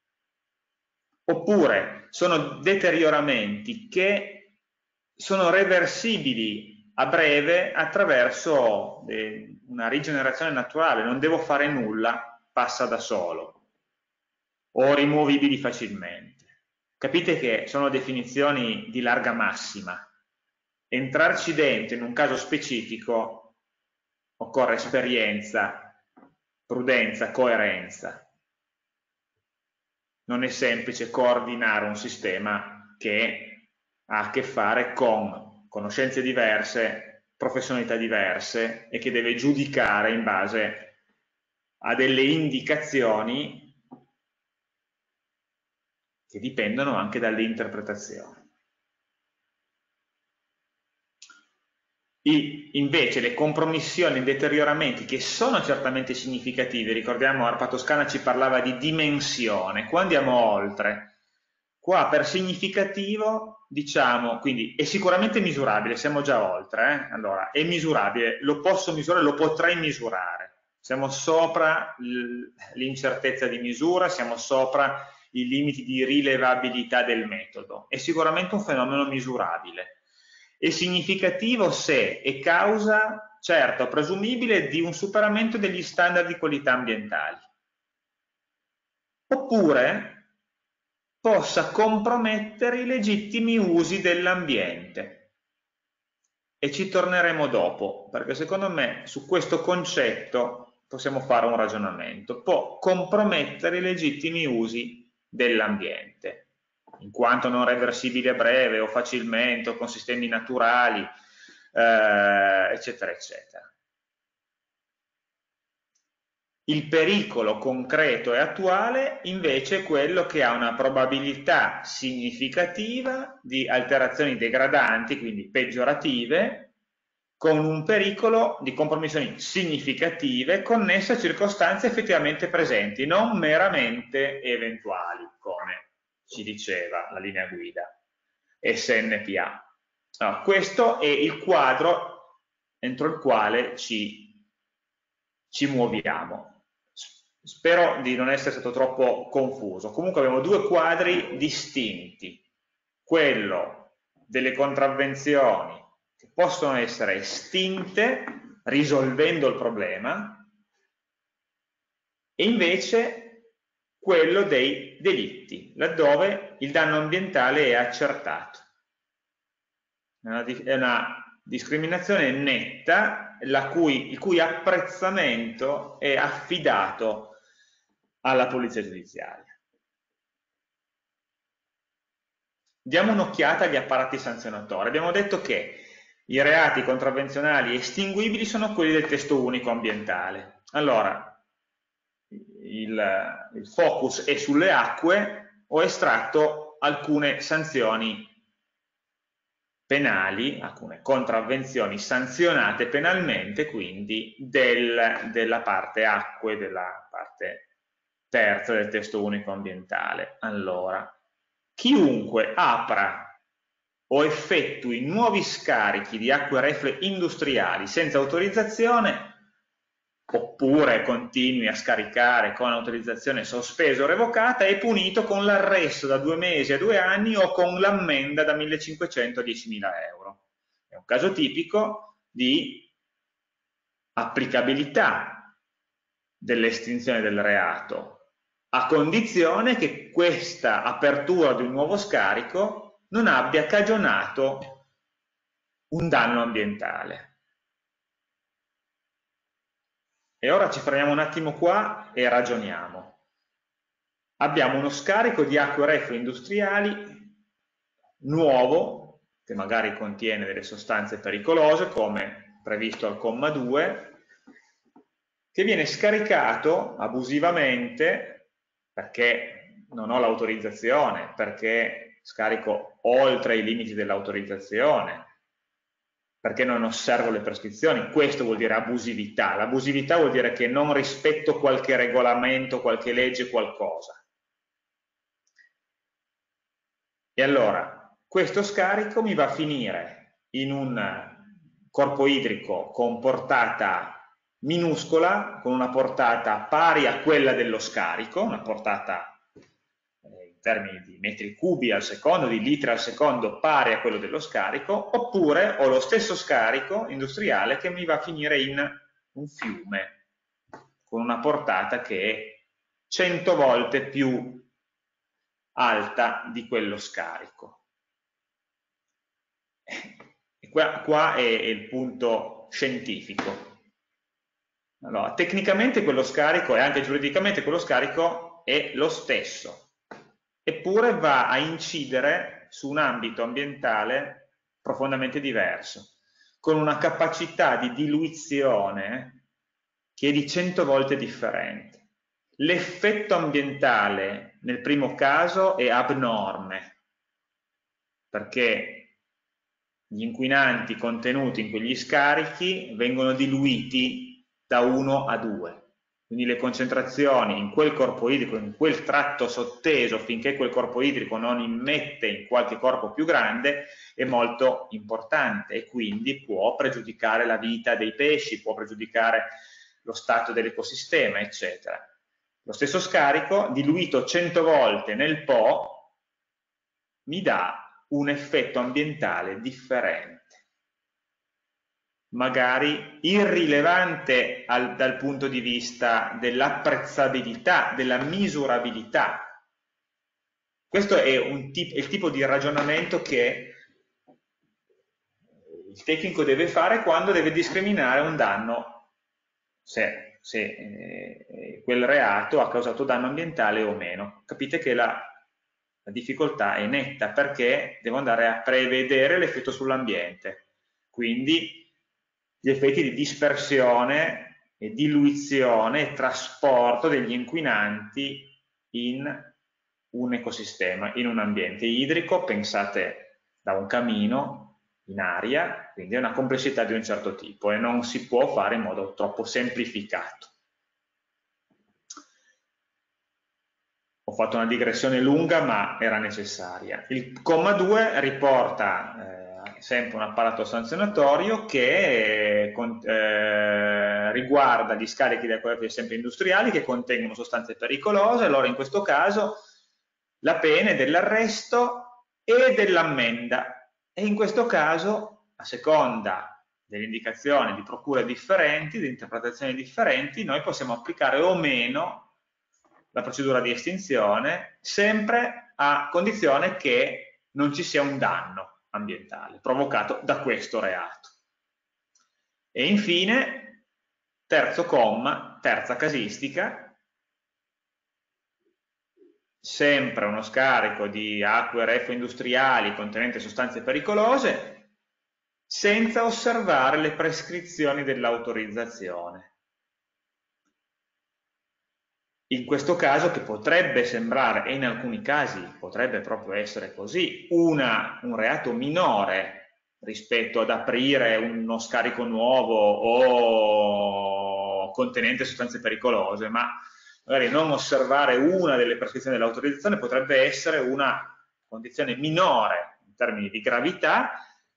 Oppure sono deterioramenti che sono reversibili a breve attraverso una rigenerazione naturale, non devo fare nulla, passa da solo, o rimuovibili facilmente. Capite che sono definizioni di larga massima. Entrarci dentro in un caso specifico occorre esperienza, prudenza, coerenza. Non è semplice coordinare un sistema che ha a che fare con conoscenze diverse, professionalità diverse e che deve giudicare in base a delle indicazioni che dipendono anche dalle interpretazioni. I, invece le compromissioni e i deterioramenti che sono certamente significativi, ricordiamo Arpa Toscana ci parlava di dimensione, qua andiamo oltre, qua per significativo diciamo, quindi è sicuramente misurabile, siamo già oltre, eh? Allora è misurabile, lo posso misurare, lo potrei misurare, siamo sopra l'incertezza di misura, siamo sopra i limiti di rilevabilità del metodo, è sicuramente un fenomeno misurabile. È significativo se è causa, certo, presumibile di un superamento degli standard di qualità ambientali. Oppure possa compromettere i legittimi usi dell'ambiente. E ci torneremo dopo, perché secondo me su questo concetto possiamo fare un ragionamento. Può compromettere i legittimi usi dell'ambiente, in quanto non reversibili a breve o facilmente o con sistemi naturali, eh, eccetera, eccetera. Il pericolo concreto e attuale invece è quello che ha una probabilità significativa di alterazioni degradanti, quindi peggiorative, con un pericolo di compromissioni significative connesse a circostanze effettivamente presenti, non meramente eventuali, come ci diceva la linea guida S N P A. Allora, questo è il quadro entro il quale ci, ci muoviamo. Spero di non essere stato troppo confuso. Comunque abbiamo due quadri distinti, quello delle contravvenzioni che possono essere estinte risolvendo il problema, e invece quello dei delitti, laddove il danno ambientale è accertato. È una, è una discriminazione netta, la cui, il cui apprezzamento è affidato alla polizia giudiziaria. Diamo un'occhiata agli apparati sanzionatori. Abbiamo detto che i reati contravvenzionali estinguibili sono quelli del testo unico ambientale. Allora, il, il focus è sulle acque. Ho estratto alcune sanzioni penali, alcune contravvenzioni sanzionate penalmente, quindi del, della parte acque, della parte terza del testo unico ambientale. Allora, chiunque apra o effettui nuovi scarichi di acque reflue industriali senza autorizzazione, oppure continui a scaricare con autorizzazione sospesa o revocata, è punito con l'arresto da due mesi a due anni o con l'ammenda da millecinquecento a diecimila euro. È un caso tipico di applicabilità dell'estinzione del reato, a condizione che questa apertura di un nuovo scarico non abbia cagionato un danno ambientale. E ora ci fermiamo un attimo qua e ragioniamo. Abbiamo uno scarico di acque reflue industriali nuovo, che magari contiene delle sostanze pericolose, come previsto al comma due, che viene scaricato abusivamente perché non ho l'autorizzazione, perché scarico oltre i limiti dell'autorizzazione, perché non osservo le prescrizioni. Questo vuol dire abusività. L'abusività vuol dire che non rispetto qualche regolamento, qualche legge, qualcosa. E allora, questo scarico mi va a finire in un corpo idrico con portata minuscola, con una portata pari a quella dello scarico, una portata in termini di metri cubi al secondo, di litri al secondo, pari a quello dello scarico, oppure ho lo stesso scarico industriale che mi va a finire in un fiume, con una portata che è cento volte più alta di quello scarico. E qua, qua è, è il punto scientifico. Allora, tecnicamente quello scarico e anche giuridicamente quello scarico è lo stesso, eppure va a incidere su un ambito ambientale profondamente diverso, con una capacità di diluizione che è di cento volte differente. L'effetto ambientale nel primo caso è abnorme, perché gli inquinanti contenuti in quegli scarichi vengono diluiti da uno a due. Quindi le concentrazioni in quel corpo idrico, in quel tratto sotteso, finché quel corpo idrico non immette in qualche corpo più grande, è molto importante e quindi può pregiudicare la vita dei pesci, può pregiudicare lo stato dell'ecosistema, eccetera. Lo stesso scarico, diluito cento volte nel Po, mi dà un effetto ambientale differente, magari irrilevante al, dal punto di vista dell'apprezzabilità, della misurabilità. Questo è, un tip, è il tipo di ragionamento che il tecnico deve fare quando deve discriminare un danno, se, se eh, quel reato ha causato danno ambientale o meno. Capite che la, la difficoltà è netta, perché devo andare a prevedere l'effetto sull'ambiente. Quindi gli effetti di dispersione e diluizione e trasporto degli inquinanti in un ecosistema, in un ambiente idrico. Pensate da un camino in aria, quindi è una complessità di un certo tipo e non si può fare in modo troppo semplificato. Ho fatto una digressione lunga, ma era necessaria. Il comma due riporta eh, sempre un apparato sanzionatorio che eh, riguarda gli scarichi di acque reflue sempre industriali che contengono sostanze pericolose. Allora in questo caso la pena è dell'arresto e dell'ammenda, e in questo caso a seconda delle indicazioni di procure differenti, di interpretazioni differenti, noi possiamo applicare o meno la procedura di estinzione, sempre a condizione che non ci sia un danno ambientale provocato da questo reato. E infine, terzo comma, terza casistica, sempre uno scarico di acque reflue industriali contenenti sostanze pericolose, senza osservare le prescrizioni dell'autorizzazione. In questo caso, che potrebbe sembrare, e in alcuni casi potrebbe proprio essere così, una, un reato minore rispetto ad aprire uno scarico nuovo o contenente sostanze pericolose, ma magari non osservare una delle prescrizioni dell'autorizzazione potrebbe essere una condizione minore in termini di gravità,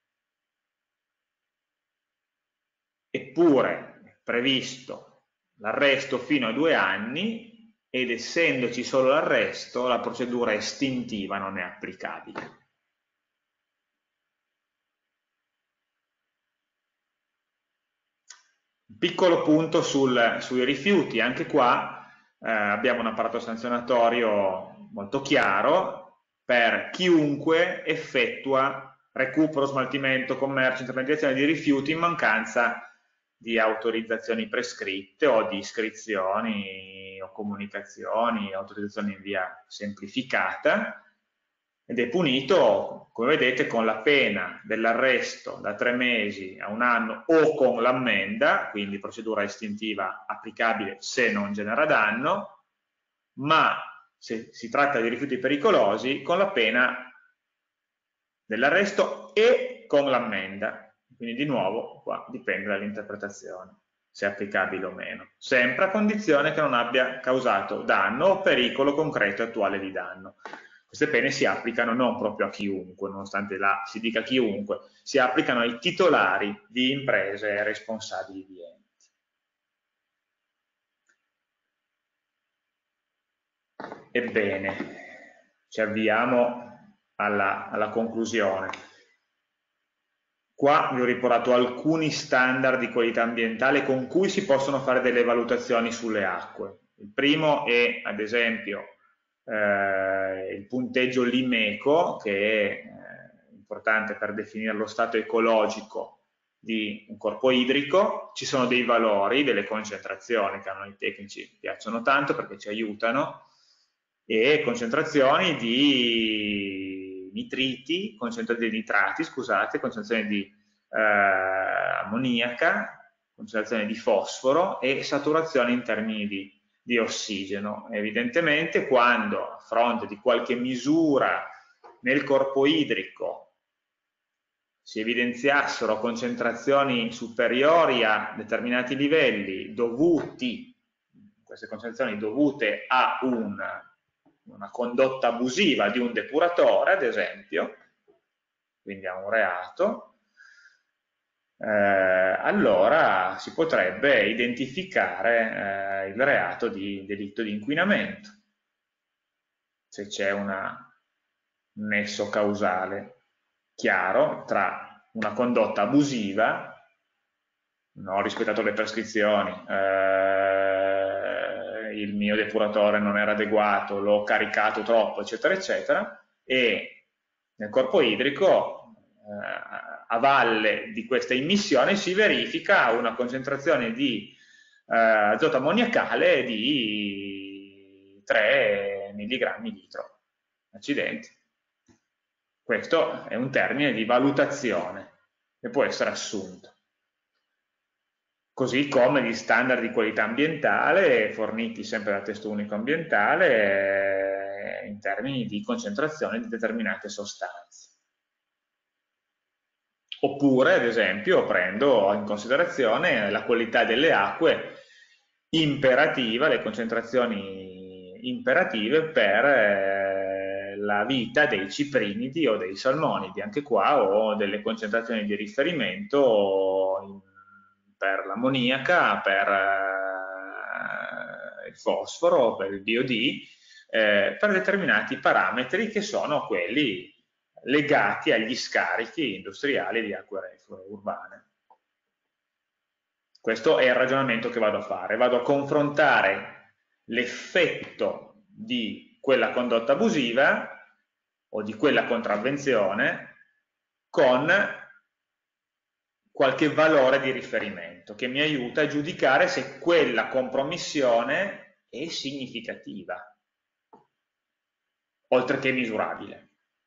eppure previsto l'arresto fino a due anni, ed essendoci solo l'arresto, la procedura estintiva non è applicabile. Un piccolo punto sul, sui rifiuti, anche qua eh, abbiamo un apparato sanzionatorio molto chiaro per chiunque effettua recupero, smaltimento, commercio, intermediazione di rifiuti in mancanza di autorizzazioni prescritte o di iscrizioni o comunicazioni, autorizzazioni in via semplificata, ed è punito, come vedete, con la pena dell'arresto da tre mesi a un anno o con l'ammenda, quindi procedura estintiva applicabile se non genera danno, ma se si tratta di rifiuti pericolosi con la pena dell'arresto e con l'ammenda. Quindi di nuovo qua dipende dall'interpretazione, se è applicabile o meno, sempre a condizione che non abbia causato danno o pericolo concreto e attuale di danno. Queste pene si applicano non proprio a chiunque, nonostante là si dica chiunque, si applicano ai titolari di imprese responsabili di enti. Ebbene, ci avviamo alla, alla conclusione. Qua vi ho riportato alcuni standard di qualità ambientale con cui si possono fare delle valutazioni sulle acque. Il primo è, ad esempio, eh, il punteggio LIMECO, che è eh, importante per definire lo stato ecologico di un corpo idrico. Ci sono dei valori, delle concentrazioni che a noi tecnici piacciono tanto perché ci aiutano, e concentrazioni di nitriti, concentrazioni di nitrati, scusate, concentrazioni di eh, ammoniaca, concentrazioni di fosforo e saturazione in termini di, di ossigeno. Evidentemente quando a fronte di qualche misura nel corpo idrico si evidenziassero concentrazioni superiori a determinati livelli dovuti, queste concentrazioni dovute a un una condotta abusiva di un depuratore, ad esempio, quindi a un reato, eh, allora si potrebbe identificare eh, il reato di delitto di inquinamento, se c'è un nesso causale chiaro tra una condotta abusiva, non ho rispettato le prescrizioni, eh, il mio depuratore non era adeguato, l'ho caricato troppo, eccetera, eccetera, e nel corpo idrico, eh, a valle di questa immissione, si verifica una concentrazione di eh, azoto ammoniacale di tre milligrammi litro. Accidenti. Questo è un termine di valutazione che può essere assunto. Così come gli standard di qualità ambientale forniti sempre dal testo unico ambientale eh, in termini di concentrazione di determinate sostanze. Oppure, ad esempio, prendo in considerazione la qualità delle acque imperativa, le concentrazioni imperative per eh, la vita dei ciprinidi o dei salmonidi, anche qua ho delle concentrazioni di riferimento in per l'ammoniaca, per eh, il fosforo, per il B O D, eh, per determinati parametri che sono quelli legati agli scarichi industriali di acque reflue urbane. Questo è il ragionamento che vado a fare, vado a confrontare l'effetto di quella condotta abusiva o di quella contravvenzione con qualche valore di riferimento che mi aiuta a giudicare se quella compromissione è significativa, oltre che misurabile.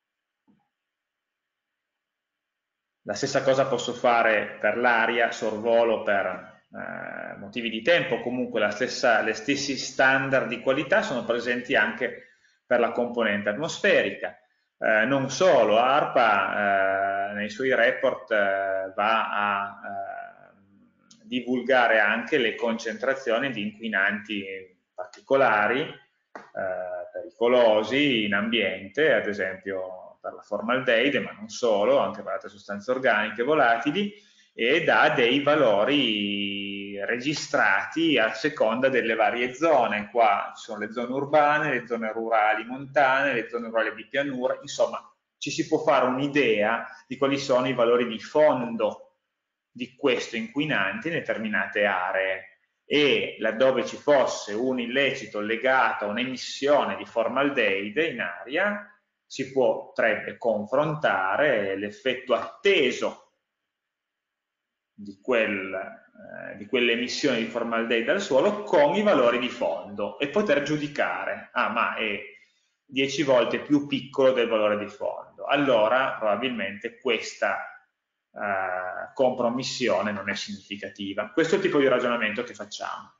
La stessa cosa posso fare per l'aria, sorvolo per eh, motivi di tempo, comunque la stessa, le stessi standard di qualità sono presenti anche per la componente atmosferica. Eh, non solo, ARPA eh, nei suoi report eh, va a eh, divulgare anche le concentrazioni di inquinanti particolari, eh, pericolosi in ambiente, ad esempio per la formaldeide, ma non solo, anche per altre sostanze organiche volatili, e dà dei valori registrati a seconda delle varie zone. Qua ci sono le zone urbane, le zone rurali montane, le zone rurali di pianura, insomma ci si può fare un'idea di quali sono i valori di fondo di questo inquinante in determinate aree, e laddove ci fosse un illecito legato a un'emissione di formaldeide in aria si potrebbe confrontare l'effetto atteso di, quel, eh, di quell'emissione di formaldeide al suolo con i valori di fondo e poter giudicare, ah ma è dieci volte più piccolo del valore di fondo, allora probabilmente questa eh, compromissione non è significativa. Questo è il tipo di ragionamento che facciamo.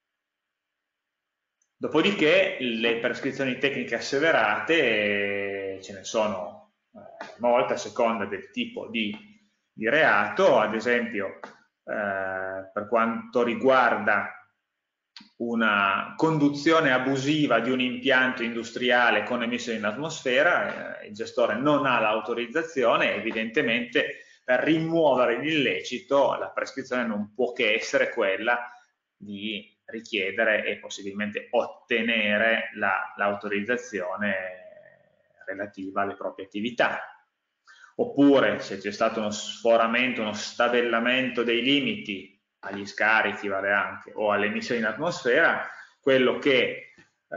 Dopodiché le prescrizioni tecniche asseverate ce ne sono eh, molte a seconda del tipo di, di reato, ad esempio eh, per quanto riguarda una conduzione abusiva di un impianto industriale con emissioni in atmosfera, eh, il gestore non ha l'autorizzazione, evidentemente per rimuovere l'illecito la prescrizione non può che essere quella di richiedere e possibilmente ottenere l'autorizzazione la, relativa alle proprie attività. Oppure se c'è stato uno sforamento, uno stavellamento dei limiti agli scarichi, vale anche, o alle emissioni in atmosfera, quello che eh,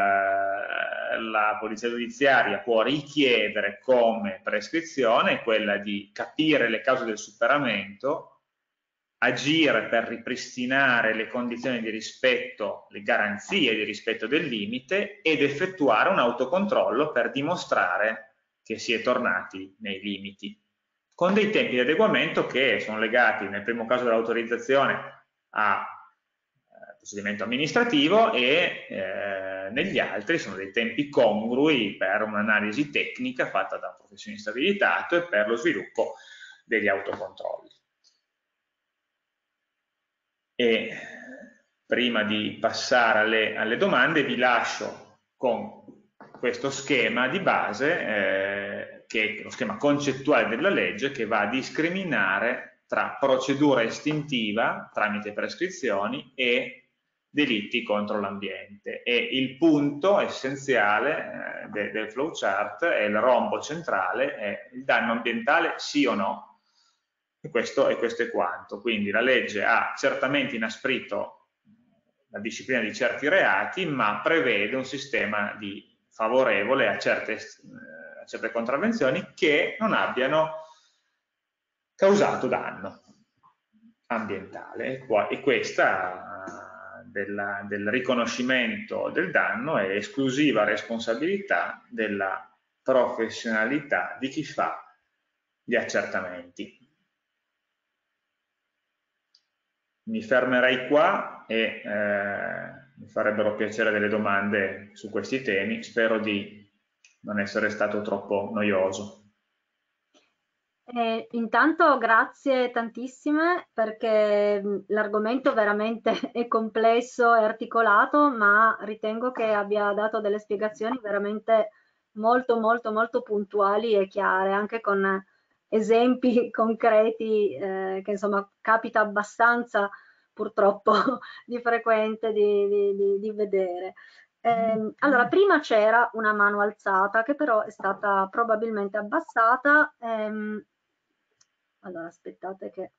la polizia giudiziaria può richiedere come prescrizione è quella di capire le cause del superamento, agire per ripristinare le condizioni di rispetto, le garanzie di rispetto del limite ed effettuare un autocontrollo per dimostrare che si è tornati nei limiti, con dei tempi di adeguamento che sono legati nel primo caso dell'autorizzazione a eh, procedimento amministrativo e eh, negli altri sono dei tempi congrui per un'analisi tecnica fatta da un professionista abilitato e per lo sviluppo degli autocontrolli. E prima di passare alle, alle domande vi lascio con questo schema di base eh, che è lo schema concettuale della legge, che va a discriminare tra procedura estintiva tramite prescrizioni e delitti contro l'ambiente, e il punto essenziale eh, de, del flowchart è il rombo centrale, è il danno ambientale sì o no. E questo, e questo è quanto. Quindi la legge ha certamente inasprito la disciplina di certi reati, ma prevede un sistema di favorevole a certe, a certe contravvenzioni che non abbiano causato danno ambientale. E questa della, del riconoscimento del danno è esclusiva responsabilità della professionalità di chi fa gli accertamenti. Mi fermerei qua e eh, mi farebbero piacere delle domande su questi temi. Spero di non essere stato troppo noioso. Eh, intanto grazie tantissime, perché l'argomento veramente è complesso e articolato, ma ritengo che abbia dato delle spiegazioni veramente molto molto molto puntuali e chiare, anche con esempi concreti eh, che insomma capita abbastanza purtroppo di frequente di, di, di, di vedere. Eh, allora, prima c'era una mano alzata che però è stata probabilmente abbassata. Ehm, allora, aspettate che...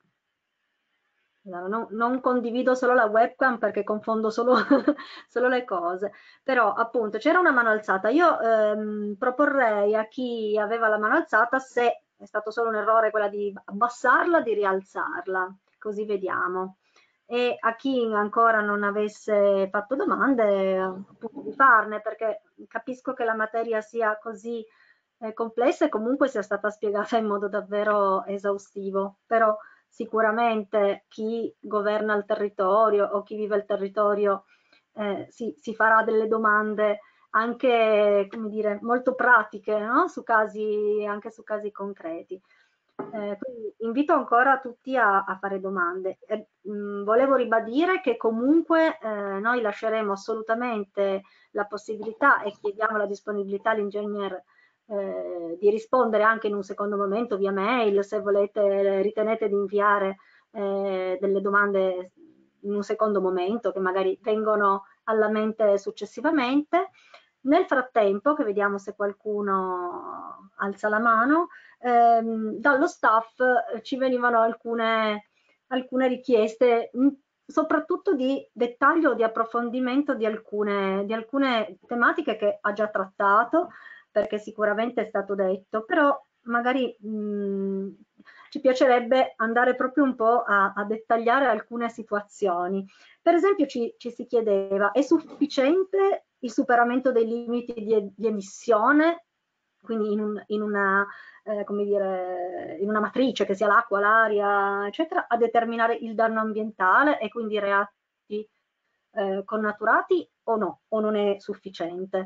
Allora, non, non condivido solo la webcam perché confondo solo, solo le cose, però appunto c'era una mano alzata. Io ehm, proporrei a chi aveva la mano alzata, se è stato solo un errore quella di abbassarla, di rialzarla, così vediamo. E a chi ancora non avesse fatto domande, appunto di farne, perché capisco che la materia sia così eh, complessa e comunque sia stata spiegata in modo davvero esaustivo, però sicuramente chi governa il territorio o chi vive il territorio eh, si, si farà delle domande anche, come dire, molto pratiche, no? Su casi, anche su casi concreti. Eh, quindi invito ancora tutti a, a fare domande. Eh, mh, volevo ribadire che comunque eh, noi lasceremo assolutamente la possibilità e chiediamo la disponibilità all'ingegner eh, di rispondere anche in un secondo momento via mail, se volete, ritenete di inviare eh, delle domande in un secondo momento che magari vengono alla mente successivamente. Nel frattempo, che vediamo se qualcuno alza la mano, ehm, dallo staff ci venivano alcune, alcune richieste, mh, soprattutto di dettaglio o di approfondimento di alcune, di alcune tematiche che ha già trattato, perché sicuramente è stato detto, però magari mh, ci piacerebbe andare proprio un po' a, a dettagliare alcune situazioni. Per esempio ci, ci si chiedeva, è sufficiente il superamento dei limiti di, di emissione, quindi in, un, in, una, eh, come dire, in una matrice che sia l'acqua, l'aria, eccetera, a determinare il danno ambientale e quindi i reati eh, connaturati o no, o non è sufficiente?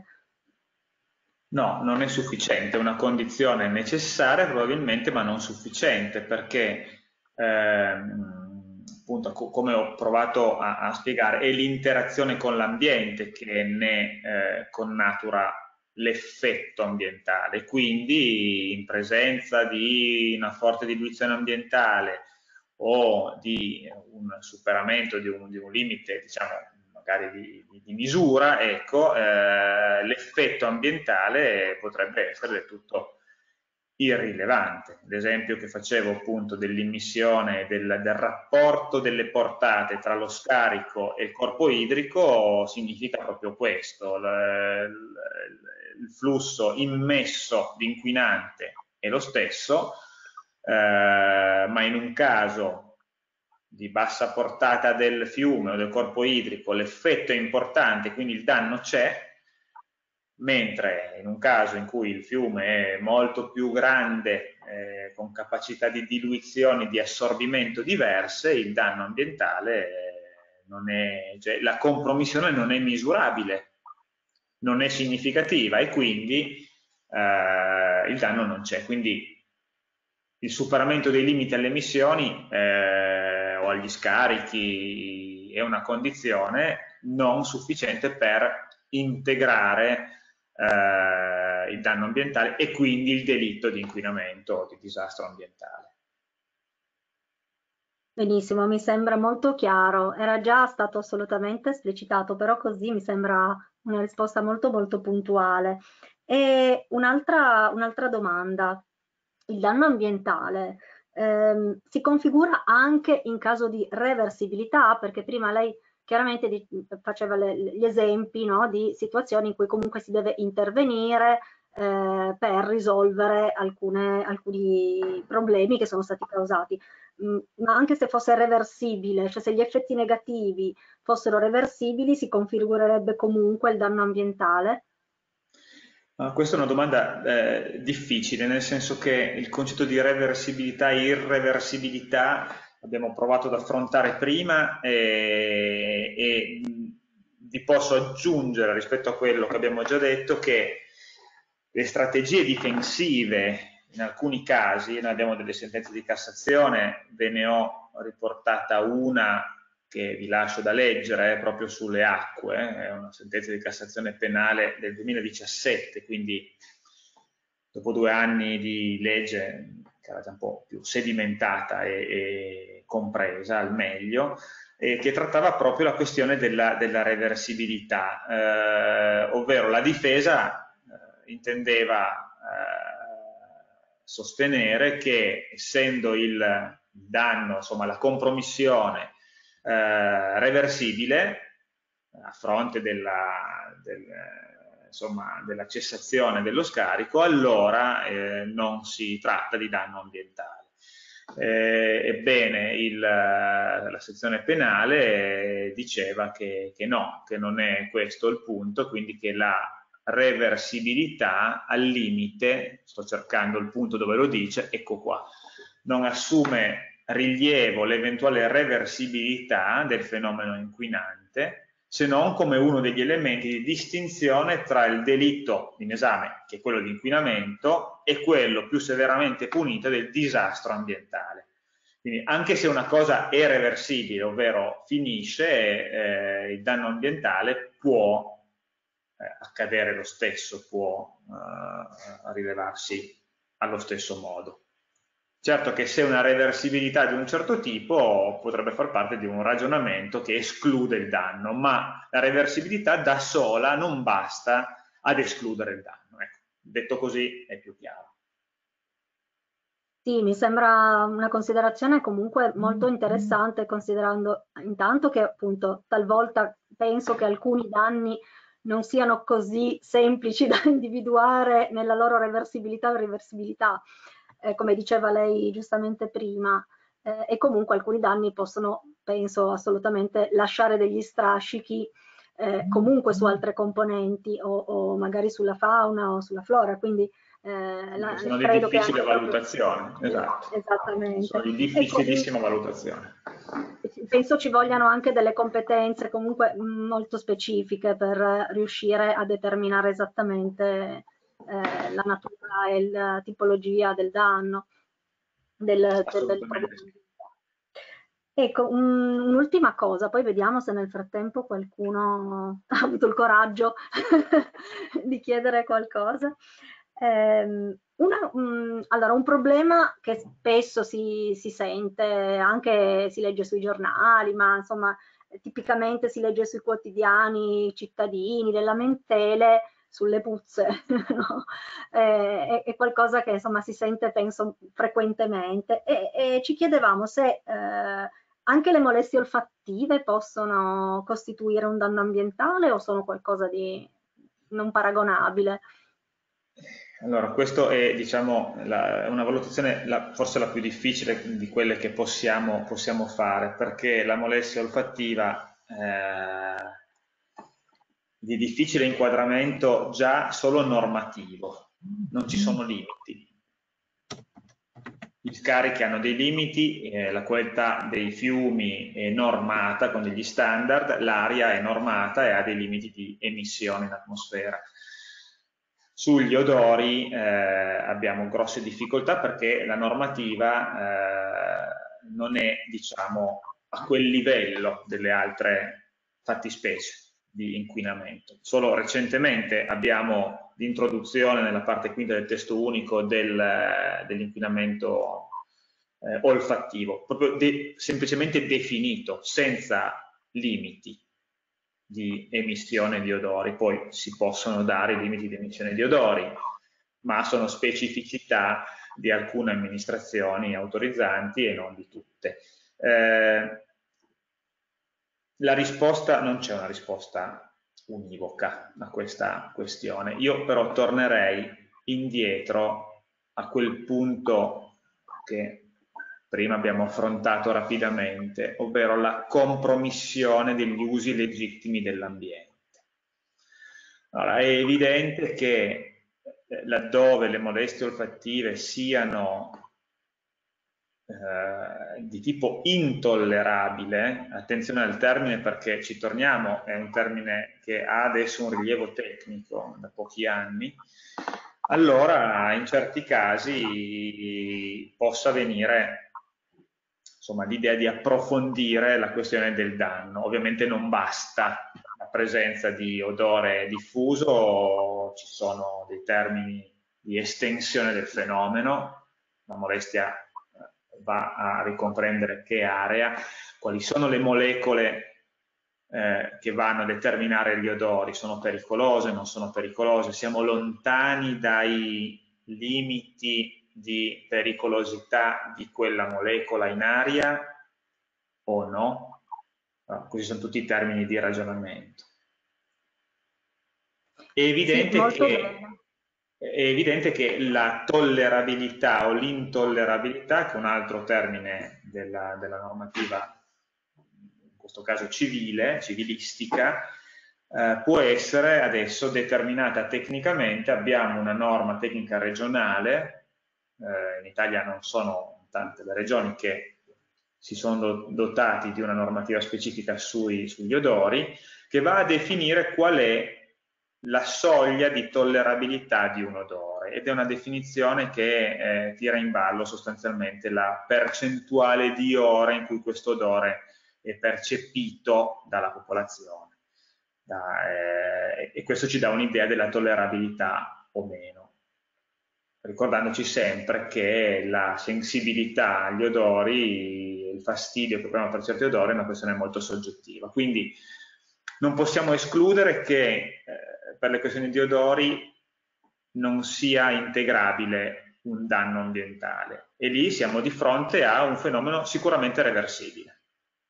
No, non è sufficiente, è una condizione necessaria probabilmente, ma non sufficiente, perché ehm, appunto, co- come ho provato a, a spiegare, è l'interazione con l'ambiente che ne eh, connatura l'effetto ambientale. Quindi in presenza di una forte diluizione ambientale o di un superamento di un, di un limite, diciamo, magari di, di, di misura, ecco, eh, l'effetto ambientale potrebbe essere del tutto irrilevante. L'esempio che facevo appunto dell'immissione, del, del rapporto delle portate tra lo scarico e il corpo idrico significa proprio questo, il, il flusso immesso di inquinante è lo stesso, eh, ma in un caso di bassa portata del fiume o del corpo idrico l'effetto è importante, quindi il danno c'è, mentre in un caso in cui il fiume è molto più grande, eh, con capacità di diluizione, di assorbimento diverse, il danno ambientale eh, non è, cioè, la compromissione non è misurabile, non è significativa e quindi eh, il danno non c'è. Quindi il superamento dei limiti alle emissioni eh, o agli scarichi è una condizione non sufficiente per integrare eh, il danno ambientale e quindi il delitto di inquinamento o di disastro ambientale. Benissimo, mi sembra molto chiaro, era già stato assolutamente esplicitato, però così mi sembra una risposta molto molto puntuale. E un'altra un'altra domanda, il danno ambientale ehm, si configura anche in caso di reversibilità? Perché prima lei chiaramente di, faceva le, gli esempi, no, di situazioni in cui comunque si deve intervenire eh, per risolvere alcune, alcuni problemi che sono stati causati. Ma anche se fosse reversibile, cioè se gli effetti negativi fossero reversibili, si configurerebbe comunque il danno ambientale? Uh, questa è una domanda eh, difficile, nel senso che il concetto di reversibilità e irreversibilità abbiamo provato ad affrontare prima e, e vi posso aggiungere rispetto a quello che abbiamo già detto che le strategie difensive in alcuni casi, noi abbiamo delle sentenze di Cassazione, ve ne ho riportata una che vi lascio da leggere, è proprio sulle acque, è una sentenza di Cassazione penale del duemiladiciassette, quindi dopo due anni di legge che era già un po' più sedimentata e, e compresa al meglio, eh, che trattava proprio la questione della, della reversibilità, eh, ovvero la difesa eh, intendeva eh, sostenere che essendo il danno, insomma la compromissione eh, reversibile a fronte della, del, insomma, della cessazione dello scarico, allora eh, non si tratta di danno ambientale. Eh, ebbene, il, la sezione penale diceva che, che no, che non è questo il punto, quindi che la reversibilità al limite, sto cercando il punto dove lo dice, ecco qua, non assume rilievo l'eventuale reversibilità del fenomeno inquinante, se non come uno degli elementi di distinzione tra il delitto in esame, che è quello di inquinamento, e quello più severamente punito del disastro ambientale. Quindi anche se una cosa è reversibile, ovvero finisce, eh, il danno ambientale può eh, accadere lo stesso, può eh, rilevarsi allo stesso modo. Certo che se una reversibilità di un certo tipo potrebbe far parte di un ragionamento che esclude il danno, ma la reversibilità da sola non basta ad escludere il danno. Ecco, detto così è più chiaro. Sì, mi sembra una considerazione comunque molto interessante, considerando intanto che appunto talvolta penso che alcuni danni non siano così semplici da individuare nella loro reversibilità o irreversibilità. Eh, come diceva lei giustamente prima, eh, e comunque alcuni danni possono, penso, assolutamente lasciare degli strascichi eh, comunque su altre componenti o, o magari sulla fauna o sulla flora, quindi eh, la, sono di credo difficile che anche valutazione, esatto. esattamente. Sono di Ecco, difficilissima valutazione. penso ci vogliano anche delle competenze comunque molto specifiche per riuscire a determinare esattamente eh, la natura e la tipologia del danno del, del, del problema. Ecco, un'ultima cosa, poi vediamo se nel frattempo qualcuno ha avuto il coraggio di chiedere qualcosa. Eh, una, um, allora, un problema che spesso si, si sente, anche si legge sui giornali, ma insomma tipicamente si legge sui quotidiani cittadini, delle lamentele sulle puzze, no? eh, è, è qualcosa che insomma si sente, penso, frequentemente e, e ci chiedevamo se eh, anche le molestie olfattive possono costituire un danno ambientale o sono qualcosa di non paragonabile? Allora, questo è, diciamo, la, una valutazione la, forse la più difficile di quelle che possiamo, possiamo fare, perché la molestia olfattiva eh, di difficile inquadramento già solo normativo, non ci sono limiti. Gli scarichi hanno dei limiti, eh, la qualità dei fiumi è normata con degli standard, l'aria è normata e ha dei limiti di emissione in atmosfera. Sugli odori eh, abbiamo grosse difficoltà perché la normativa eh, non è, diciamo, a quel livello delle altre fattispecie di inquinamento. Solo recentemente abbiamo l'introduzione nella parte quinta del testo unico del, dell'inquinamento eh, olfattivo, proprio de semplicemente definito, senza limiti di emissione di odori. Poi si possono dare i limiti di emissione di odori, ma sono specificità di alcune amministrazioni autorizzanti e non di tutte. Eh, la risposta, non c'è una risposta univoca a questa questione. Io però tornerei indietro a quel punto che prima abbiamo affrontato rapidamente, ovvero la compromissione degli usi legittimi dell'ambiente. Allora, è evidente che laddove le molestie olfattive siano eh, di tipo intollerabile, attenzione al termine perché ci torniamo, è un termine che ha adesso un rilievo tecnico da pochi anni, allora in certi casi possa venire insomma l'idea di approfondire la questione del danno. Ovviamente non basta la presenza di odore diffuso, ci sono dei termini di estensione del fenomeno, la molestia va a ricomprendere che area, quali sono le molecole eh, che vanno a determinare gli odori, sono pericolose, non sono pericolose, siamo lontani dai limiti di pericolosità di quella molecola in aria o no? No, questi sono tutti i termini di ragionamento. È evidente, sì, che, è evidente che la tollerabilità o l'intollerabilità, che è un altro termine della, della normativa, in questo caso civile, civilistica, eh, può essere adesso determinata tecnicamente. Abbiamo una norma tecnica regionale, eh, in Italia non sono tante le regioni che si sono dotati di una normativa specifica sui, sugli odori, che va a definire qual è la soglia di tollerabilità di un odore, ed è una definizione che eh, tira in ballo sostanzialmente la percentuale di ore in cui questo odore è percepito dalla popolazione. Da, eh, e questo ci dà un'idea della tollerabilità o meno, ricordandoci sempre che la sensibilità agli odori, il fastidio che proviamo per certi odori è una questione molto soggettiva. Quindi non possiamo escludere che eh, per le questioni di odori non sia integrabile un danno ambientale, e lì siamo di fronte a un fenomeno sicuramente reversibile,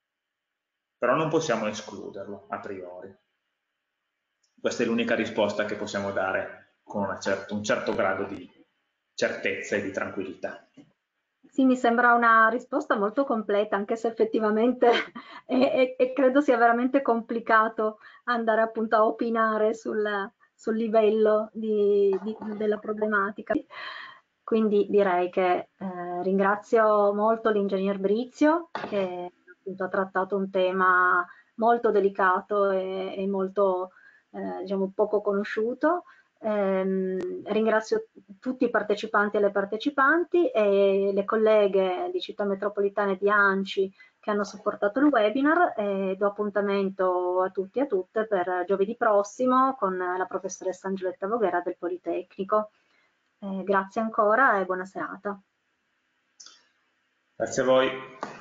però non possiamo escluderlo a priori. Questa è l'unica risposta che possiamo dare con una certa, un certo grado di certezza e di tranquillità. Sì, mi sembra una risposta molto completa, anche se effettivamente è, è, è, credo sia veramente complicato andare appunto a opinare sul, sul livello di, di, della problematica. Quindi direi che eh, ringrazio molto l'ingegner Brizio, che appunto ha trattato un tema molto delicato e, e molto eh, diciamo poco conosciuto. Eh, ringrazio tutti i partecipanti e le partecipanti e le colleghe di Città Metropolitana e di ANCI che hanno supportato il webinar, e do appuntamento a tutti e a tutte per giovedì prossimo con la professoressa Angeletta Voghera del Politecnico. Eh, grazie ancora e buona serata. Grazie a voi.